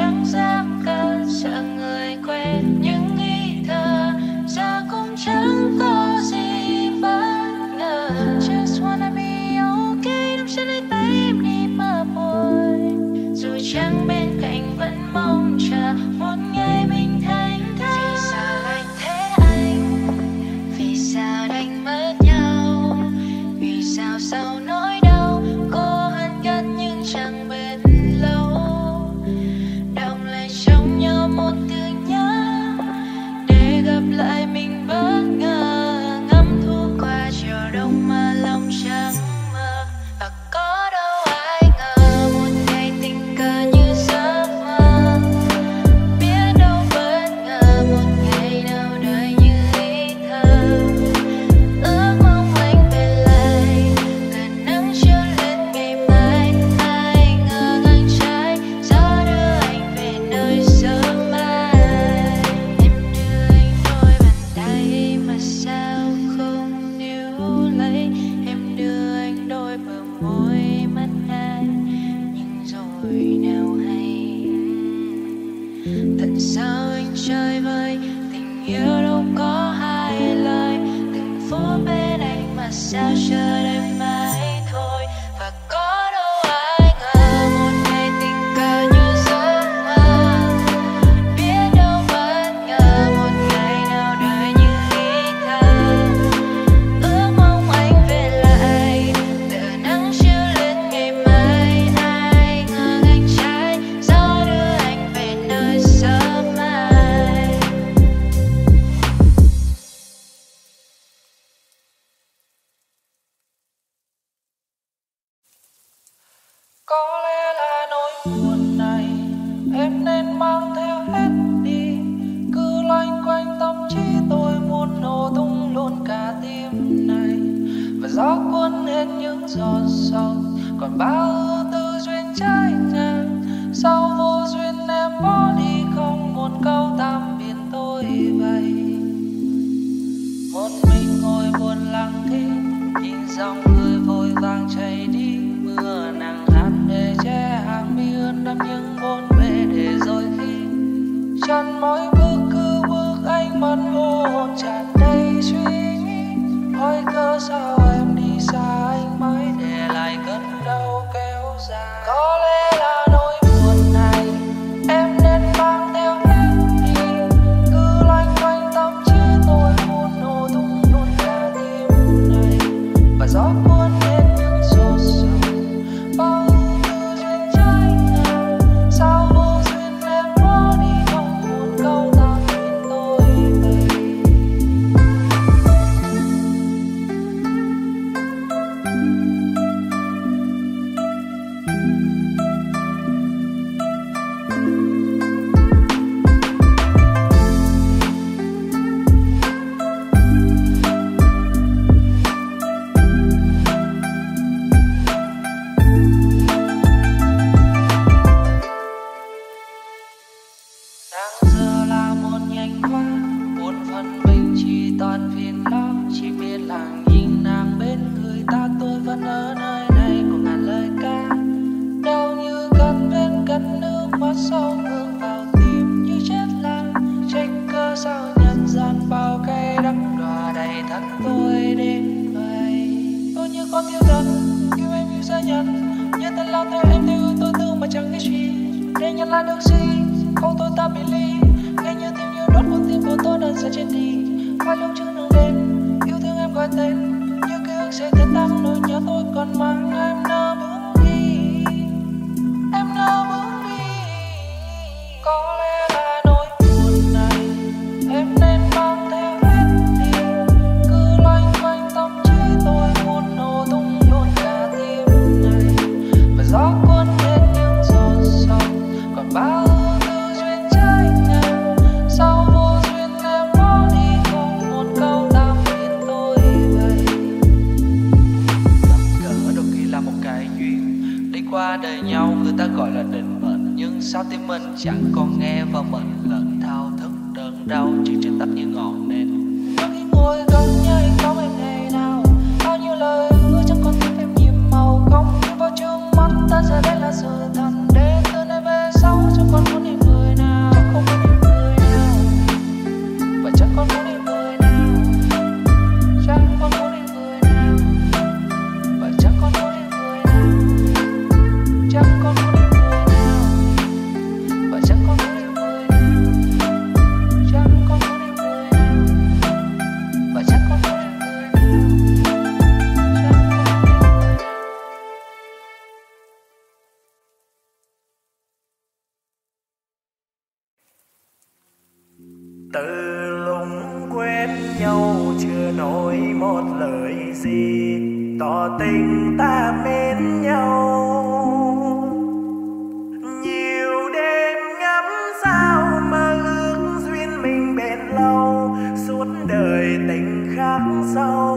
[SPEAKER 4] chẳng dám cỡ sợ người quen những ý thơ giờ cũng chẳng có gì bất ngờ. Just wanna be okay, nắm chặt lấy tay em đi mà buồn, dù chẳng bên cạnh vẫn mong chờ một ngày mình thành thơi. Vì sao lại thế anh, vì sao đành mất nhau, vì sao sau nỗi đau cô hằn gắn nhưng chẳng bền lâu. Đọng lại trong nhau một từ nhớ để gặp lại mình bất ngờ, ngắm thu qua chiều đông mà lòng chẳng mơ. Và có đâu ai ngờ một ngày tình cờ như giấc mơ, biết đâu bất ngờ một ngày nào đời như ý thơ. Ước mong anh về lại gần nắng chiều lên ngày mai, ai ngờ ngang trái gió đưa anh về nơi sớm mai. Em đưa anh đôi bàn tay mà sao không níu lấy, em đưa anh đôi bờ môi mắt anh nhưng rồi nào hay. Tại sao anh chơi vơi tình yêu đâu có hai lời, từng phút bên anh mà sao chờ đợi mãi thôi. Và có đâu ai ngờ một ngày tình cờ như giấc mơ, biết đâu bất ngờ một ngày nào đời như ý thơ. Ước mong anh về lại tựa nắng chiều lên ngày mai, ai ngờ ngang trái gió đưa anh về nơi sớm mai.
[SPEAKER 2] Có lẽ là nỗi buồn này em nên mang theo hết đi, cứ loanh quanh tâm trí tôi muốn nổ tung luôn cả tim này. Và gió cuốn hết những giọt sầu, còn bao ưu tư duyên trái ngang. Sau vô duyên em bỏ đi không một câu tạm biệt tôi vậy. Một mình ngồi buồn lặng thinh, nhìn dòng người vội vàng chạy đi. Mưa nắng hát để che hàng mi ướt đẫm những bốn bề để rồi khi chân mỗi bước cứ bước ánh mắt vô hồn tràn đầy suy nghĩ. Hỏi cớ sao em đi xa anh mãi để lại cơn đau kéo dài. Có lẽ là nỗi buồn này em nên mang theo hết đi, cứ loanh quanh tâm trí tôi muốn nổ tung luôn cả tim này. Và gió cuốn hết những giọt sầu, bao ưu tư duyên trái ngang. Sao vô duyên em bỏ đi không một câu tạm biệt tôi vậy. Đang giờ là một nhành hoa, buồn phần mình chỉ toàn phiền lo. Chỉ biết là nhìn nàng bên người ta, tôi vẫn ở nơi này của ngàn lời ca. Đau như cơn bên cơn nước mắt sâu ngược vào tim như chết lặng. Trách cớ sao nhân gian bao cay đắng đọa đầy thân tôi đến vậy. Tôi như con thiếu thần yêu em yêu gia nhân, như tên lao theo em theo tôi thương mà chẳng biết gì. Để nhận lại được gì không tôi ta bị ly, nghe như tim như đốt con tim của tôi đang dần chết đi. Hai lúc trước nắng đêm yêu thương em gọi tên, như ký ức sẽ tên tăng nỗi nhớ tôi còn mang em nỡ bước đi, em nỡ bước đi. Có lẽ là nỗi buồn này em nên mang theo hết đi, cứ loanh quanh tâm trí tôi muốn nổ tung luôn cả tim này. Và gió cuốn hết những giọt sầu, còn bao ưu tư duyên trái ngang. Sau vô duyên em bỏ đi không một câu tạm biệt tôi vậy. Gặp gỡ đôi khi là một cái duyên, đi qua đời nhau người ta gọi là định Từ lúc quen nhau chưa nói một lời gì tỏ tình ta mến nhau. Nhiều đêm ngắm sao mơ ước duyên mình bền lâu, suốt đời tình khắc sâu.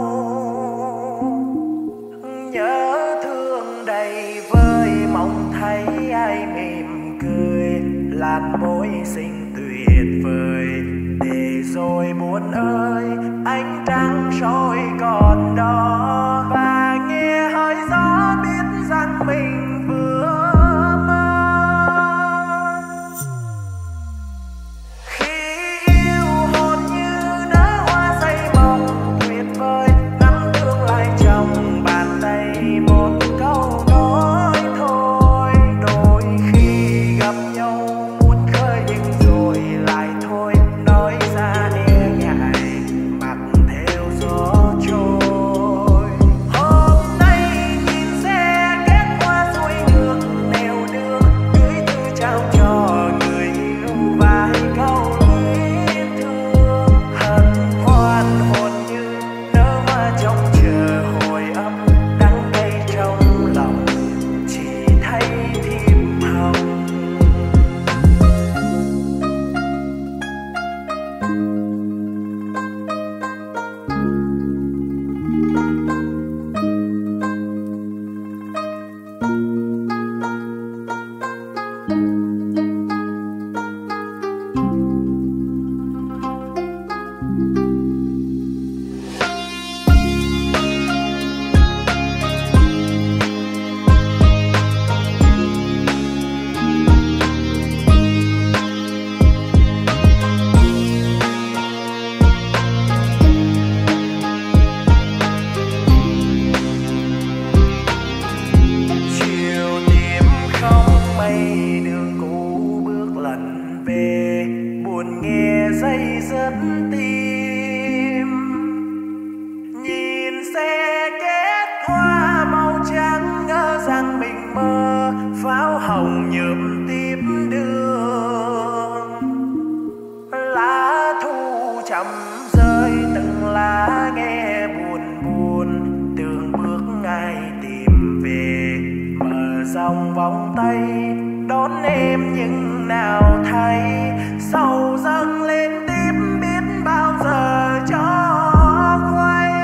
[SPEAKER 2] Nhớ thương đầy vơi mong thấy ai mỉm cười, làn môi xinh tuyệt vời. Để rồi buồn ơi ánh trăng soi còn đó, và nghe hơi gió biết rằng mình vừa mơ. Khi yêu hồn như nở hoa say mộng tuyệt vời, ngắm tương lai trong bàn tay một câu nói thôi. Đôi khi gặp nhau muốn khơi nhưng rồi lại thôi, nói ra e ngại mặc theo gió trôi. Hôm nay nhìn xe kết hoa xuôi ngược nẻo đường, gửi thư trao cho người yêu vài câu luyến thương. Hân hoan hồn như nở hoa trông chờ hồi âm, đắng cay trong lòng chỉ thấy thiệp hồng. Chiều tím không mây đường cũ bước lần về, buồn nghe dây dứt tim. Nhìn xe kết hoa màu trắng ngỡ rằng mình mơ, pháo hồng nhuộm tiếp đường. Lá thu chậm rơi từng lá nghe buồn buồn, tưởng bước ai tìm về. Mở dòng vòng tay đón em nhưng nào thấy, sầu dâng lên tiếp biết bao giờ cho quay.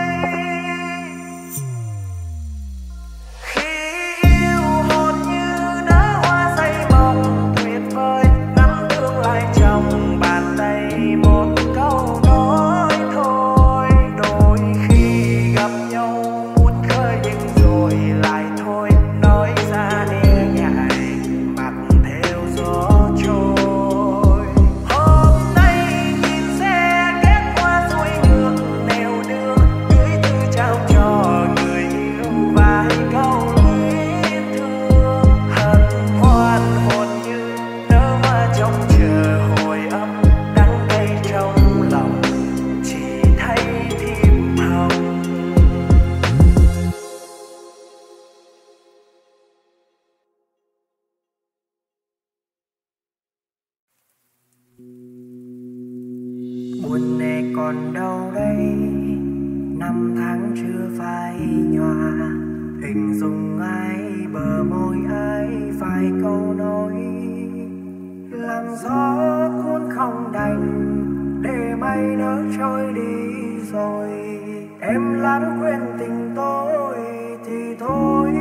[SPEAKER 2] Khi yêu hồn như nở hoa say mộng tuyệt vời, ngắm tương lai trong bàn tay một câu nói thôi. Đôi khi gặp nhau muốn khơi nhưng rồi lại thôi, nói ra e ngại mặc theo gió trôi. Hôm nay nhìn xe kết hoa xuôi ngược nẻo đường, gửi thư trao cho người yêu vài câu luyến thương. Hân hoan hồn như nở hoa trông chờ hồi âm, đắng cay trong lòng chỉ thấy thiệp hồng.
[SPEAKER 3] Buồn nè còn đâu đây, năm tháng chưa phai nhòa. Hình dung ai bờ môi ai vài câu nói, làm gió cuốn không đành để mây nỡ trôi đi rồi. Em lãng quên tình tôi thì thôi,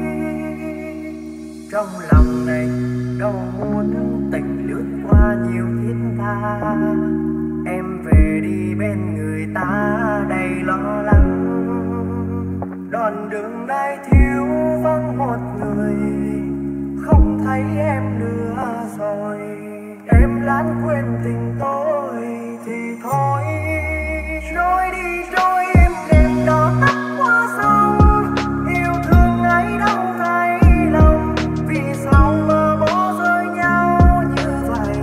[SPEAKER 3] trong lòng này đâu muốn tình lướt qua nhiều thiết tha. Em về đi bên người ta đầy lo lắng, đoạn đường này thiếu vắng một người, không thấy em nữa rồi. Em lãng quên tình tôi thì thôi, trôi đi trôi em đêm đó tắt qua sông. Yêu thương ấy đâu thấy lòng, vì sao mơ bỏ rơi nhau như vậy.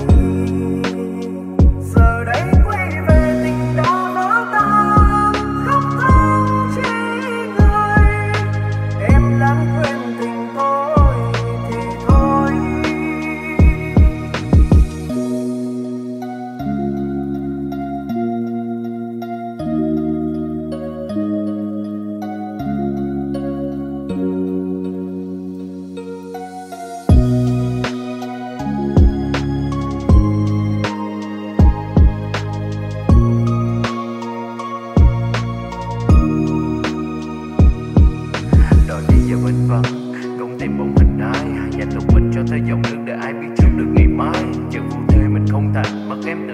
[SPEAKER 3] Giờ đây quay về tình đó vỡ tan, khóc than chỉ người. Em lãng quên tình tôi thì thôi.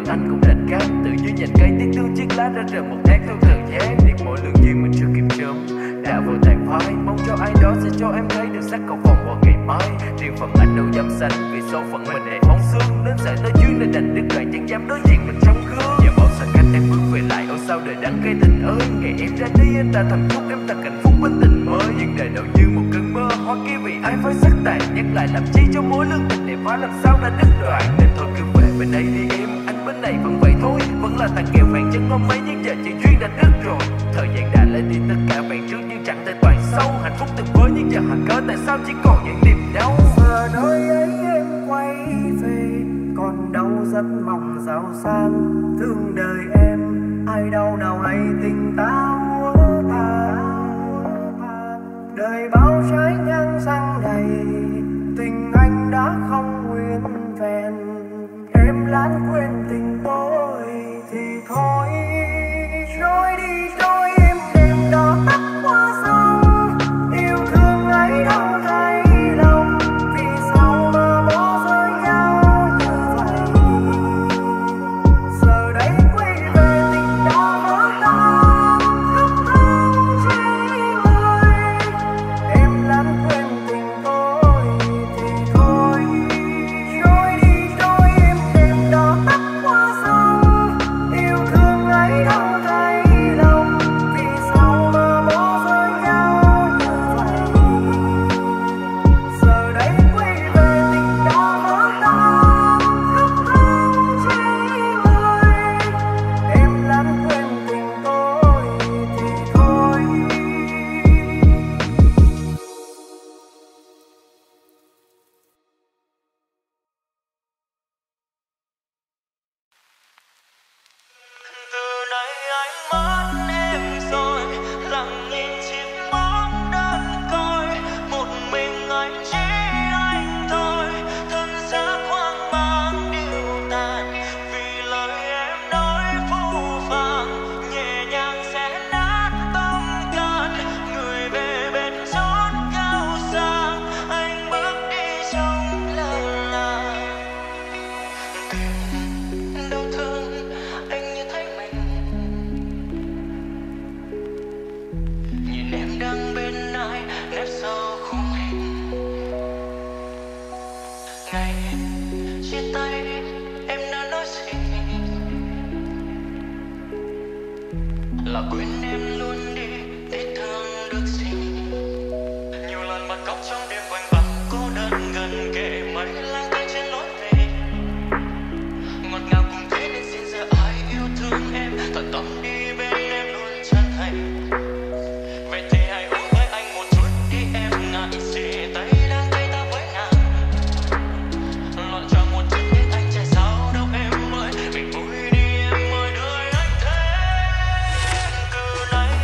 [SPEAKER 3] anh cũng đành cam. Tự dưới nhành cây tiếc thương chiếc lá đã rời một nét theo thời gian. Điệp mỗi lượng duyên mình chưa kịp chớm đã vô tàn phai. Mong cho ai đó sẽ cho em thấy được sắc cầu vồng vào ngày mai. Riêng phần anh đâu dám xanh vì số phận mình hãy bóng xương. Đến sải tới dưới nên đành đứt đoạn chẳng dám đối diện mình trong gương. Giờ bao xa cách em bước về lại ôi sao đời đắng cay tình ơi. Ngày em ra đi anh ta thầm chúc em thật hạnh phúc bên tình mới. Nhưng đời đâu như một cơn mơ hoa kia vì ai phải sắc tàn. Nhắc lại làm chi cho mối lương tình này phá làm sao đã đứt đoạn. Nên thôi cứ về bên đây đi em, anh bên này vẫn vậy thôi. Vẫn là thằng nghèo vàng chân ôm mấy nhưng giờ chỉ duyên đã đứt rồi. Thời gian đã lấy đi tất cả vàng trước nhưng chẳng thể toàn sâu. Hạnh phúc từng với nhưng giờ hẳn cớ tại sao chỉ còn những niềm đau.
[SPEAKER 2] Giờ nơi ấy em quay về còn đâu rất mong giàu sang. Thương đời em ai đâu nào hay tình ta úa tàn. Đời bao trái ngang sang đầy tình anh đã không nguyên vẹn. Em lãng quên tình tôi thì thôi. Trôi đi trôi em đêm đó tắt qua sông. Yêu thương ấy đâu thấy lòng. Vì sao mà bỏ rơi nhau như vậy. Giờ đây quay về tình đã vỡ tan. Khóc than chỉ người. Em lãng quên tình tôi thì thôi. Trôi đi trôi em đêm đó tắt qua sông. Yêu thương ấy đâu thấy lòng. Vì sao mà bỏ rơi nhau như vậy. Giờ đây quay về tình đã vỡ tan. Khóc than chỉ người. Em lãng quên tình tôi thì thôi.
[SPEAKER 1] Từ nay anh mất em rồi, lặng nhìn chiếc bóng đơn côi. Một mình anh chỉ anh thôi, thân xác hoang mang điêu tàn. Vì lời em nói phũ phàng, nhẹ nhàng sẽ nát tâm can. Người về bên chốn cao sang, anh bước đi trong lơ là. Tìm đau thương anh như thấy mình. Nhìn em đang bên ai nếp sau khung hình. Ngày chia tay em đã nói gì. Là quên em luôn đi để thương được gì. Nhiều lần bật khóc trong đêm quanh vắng cô đơn gần kề. Mấy lang thang trên lối về ngọt ngào cùng thế nên xin giờ ai yêu thương em. Thật tâm đi bên em luôn chân thành. Vậy thì hãy uống với anh một chút đi em. Ngại gì tay đang tay ta với nàng. Loạn cho một chút đến anh chạy sao đâu em ơi. Vì vui đi em ơi đời anh thế. Từ nay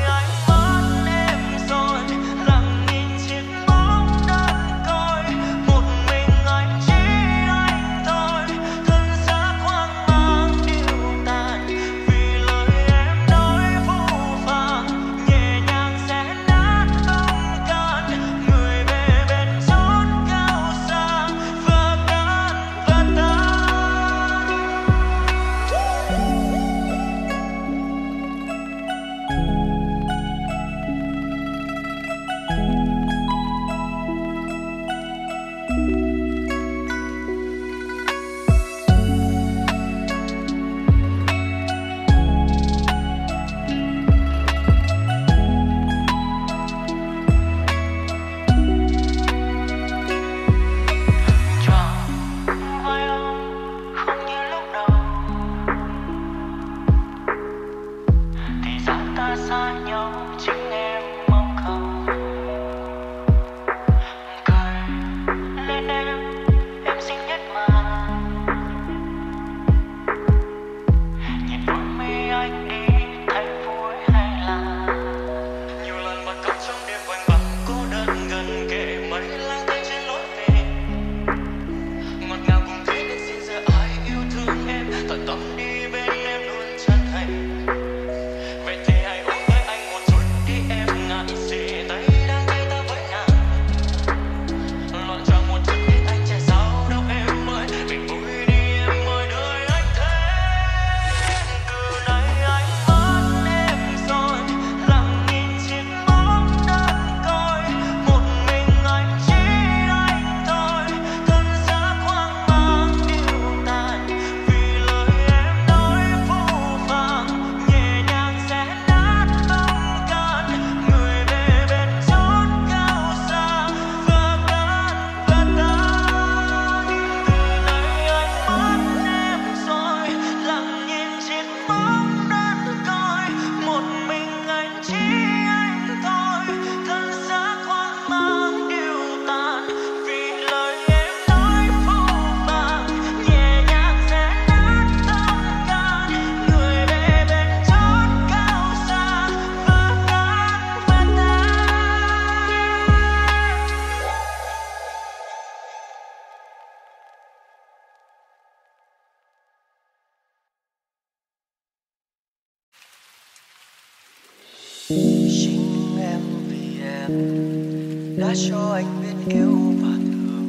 [SPEAKER 1] Chính em vì em đã cho anh biết yêu và thương,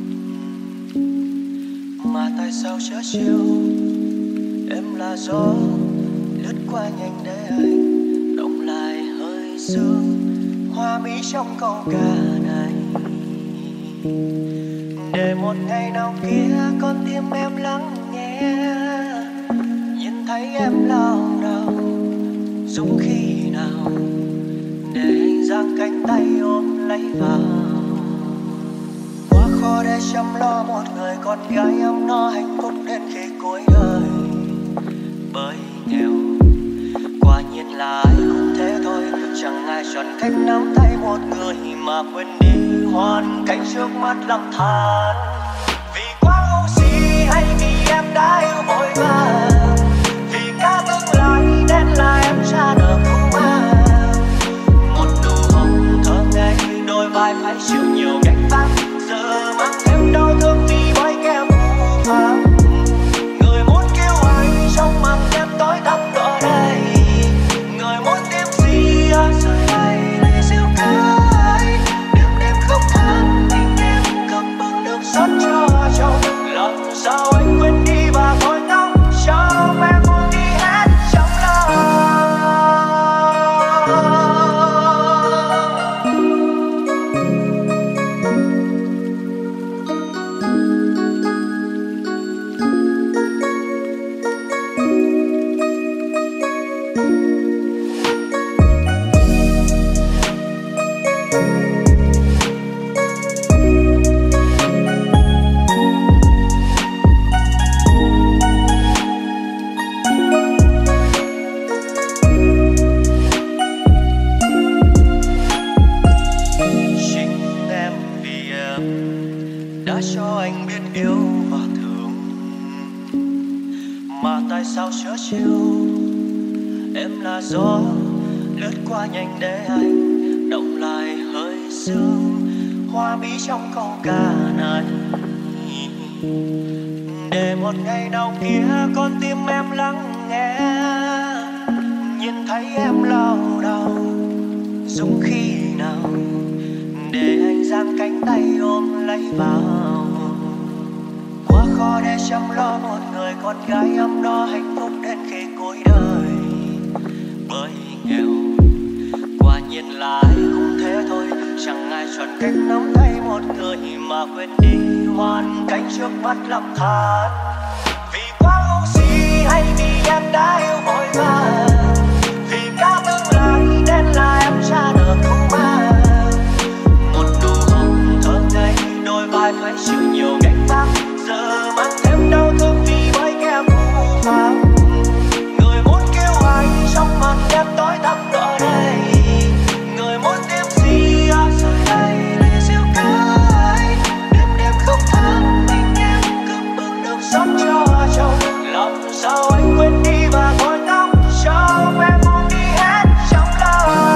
[SPEAKER 1] mà tại sao chớ chiều em là gió lướt qua nhanh để anh động lại hơi sương hoa mỹ trong câu ca này. Để một ngày nào kia con tim em lắng nghe, nhìn thấy em lao đầu dũng khi nào để anh giang cánh tay ôm lấy vào. Quá khó để chăm lo một người con gái ấm no hạnh phúc đến khi cuối đời. Bởi nghèo quả nhiên là ai cũng thế thôi, chẳng ai chọn cách nắm tay một người mà quên đi hoàn cảnh trước mắt lầm than. Vì quá ngu si hay vì em đã yêu vội vàng, vì cả tương lai nên là em cha nợ cứu mang. Một nụ hồng thơ ngây đôi vai phải chịu nhiều gánh vác, giờ mang thêm đau thương vì bói kẻ phũ phàng. Người muốn kêu anh trong màn đêm tối tăm ở đây, người muốn tiếp gì ở rời đây để siêu cái đêm đêm không than tình em cầm bưng nước rót cho chồng. Làm sao anh quên đi và thôi ngóng cho em buông đi hết trong lòng. Đã cho anh biết yêu và thương, mà tại sao chớ chiều em là gió lướt qua nhanh để anh động lại hơi sương hoa mỹ trong câu ca này. Để một ngày nào kia con tim em lắng nghe, nhìn thấy em lao đầu dũng khi nào để anh giang cánh tay ôm lấy vào. Quá khó để chăm lo một người con gái ấm no hạnh phúc đến khi cuối đời. Bởi nghèo quả nhiên là ai cũng thế thôi, chẳng ai chọn cách nắm tay một người mà quên đi hoàn cảnh trước mắt lầm than. Vì quá ngu si hay vì em đã yêu vội vàng, vì cả tương lai nên là em cha nợ cứu mang. Đôi vai phải chịu nhiều gánh vác, giờ mang thêm đau thương vì bởi kẻ phũ phàng. Người muốn kêu anh trong màn đêm tối tăm ở đây, người muốn tiếp gì ở rời đây để siêu cái đêm đêm không than tình em cầm bưng nước rót cho chồng. Làm sao anh quên đi và thôi ngóng cho em buông đi hết trong lòng.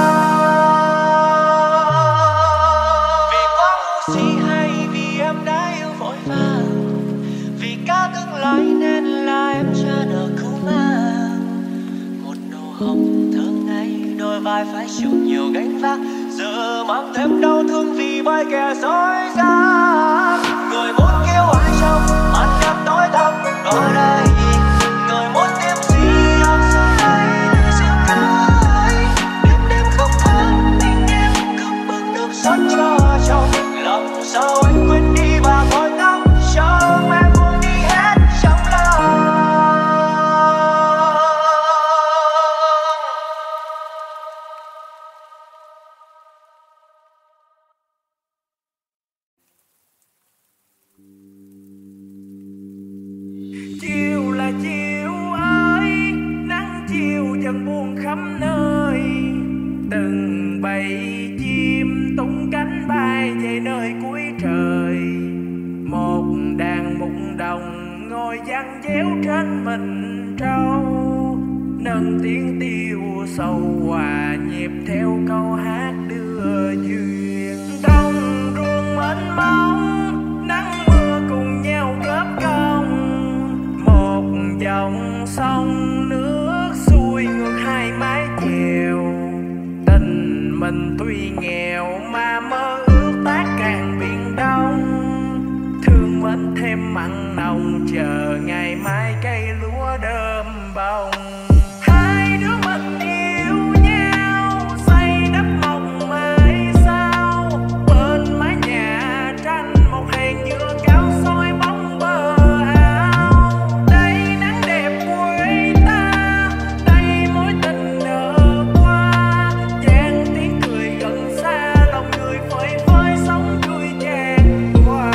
[SPEAKER 1] Vì quá ngu si em đã yêu vội vàng, vì cả tương lai nên là em cha nợ cứu mang. Một nụ hồng thơ ngây đôi vai phải chịu nhiều gánh vác, giờ mang thêm đau thương vì bởi kẻ dối gian. Người muốn kêu ai trong màn đêm tối tăm ở đây, người muốn tiếp gì ở rời đây để siêu cái đêm đêm không than tình em cầm bưng nước rót cho chồng. Làm sao anh quên đi và thôi ngóng cho em buông đi hết trong lòng.
[SPEAKER 2] Chiều là chiều ơi, nắng chiều dần buông khắp nơi, từng bầy chim tung cánh bay về nơi cuối trời. Một đàn mụng đồng ngồi dang déo trên mình trâu, nâng tiếng tiêu sầu hòa nhịp theo câu hát đưa duyên. Trong ruộng mênh mông nắng mưa cùng nhau góp công, một dòng sông nước xuôi ngược hai mái chèo. Tình mình tuy nghèo mà mơ ước tác càng biển đông, thương mến thêm mặn nồng chờ ngày mai cây lúa đơm bông. Hai đứa mình yêu nhau xây đắp mộng mai sau, bên mái nhà tranh một hàng dừa cao soi bóng bờ ao. Đây nắng đẹp quê ta, đây mối tình nở qua, vang tiếng cười gần xa, lòng người phơi phới sống vui tràn qua.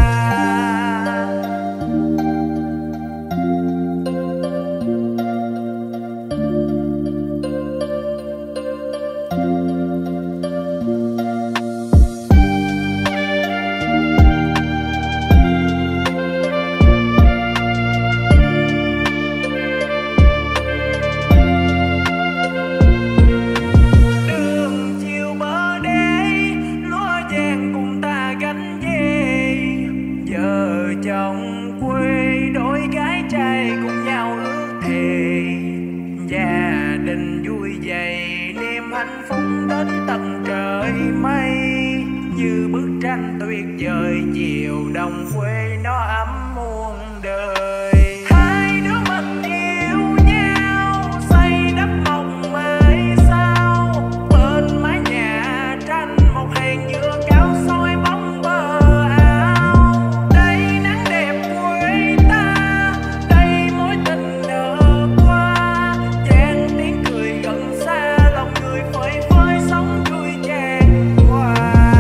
[SPEAKER 2] Đường chiều bờ đê, lúa vàng cùng ta gánh về, vợ chồng quê đôi gái trai cùng nhau ước thề, gia đình vui vầy niềm hạnh phúc đến tận trời mây, như bức tranh tuyệt vời chiều đông quê nó ấm muôn đời. Hai đứa mình yêu nhau xây đắp mộng mai sau, bên mái nhà tranh một hàng dừa cao soi bóng bờ ao. Đây nắng đẹp quê ta, đây mối tình nở qua, vang tiếng cười gần xa, lòng người phơi phới sống vui tràn qua.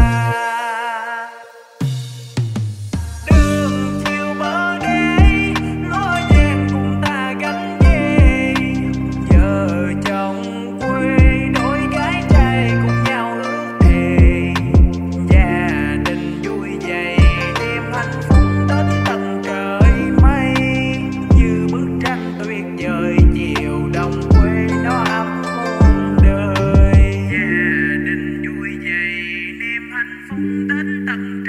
[SPEAKER 2] Đường chiều bờ đê, lúa vàng cùng ta gánh về, vợ chồng quê đôi gái trai cùng nhau ước thề, gia đình vui vầy niềm hạnh phúc đến tận trời mây, như bức tranh tuyệt vời chiều đông quê nó ấm muôn đời. Gia đình vui vầy niềm hạnh phúc đến tận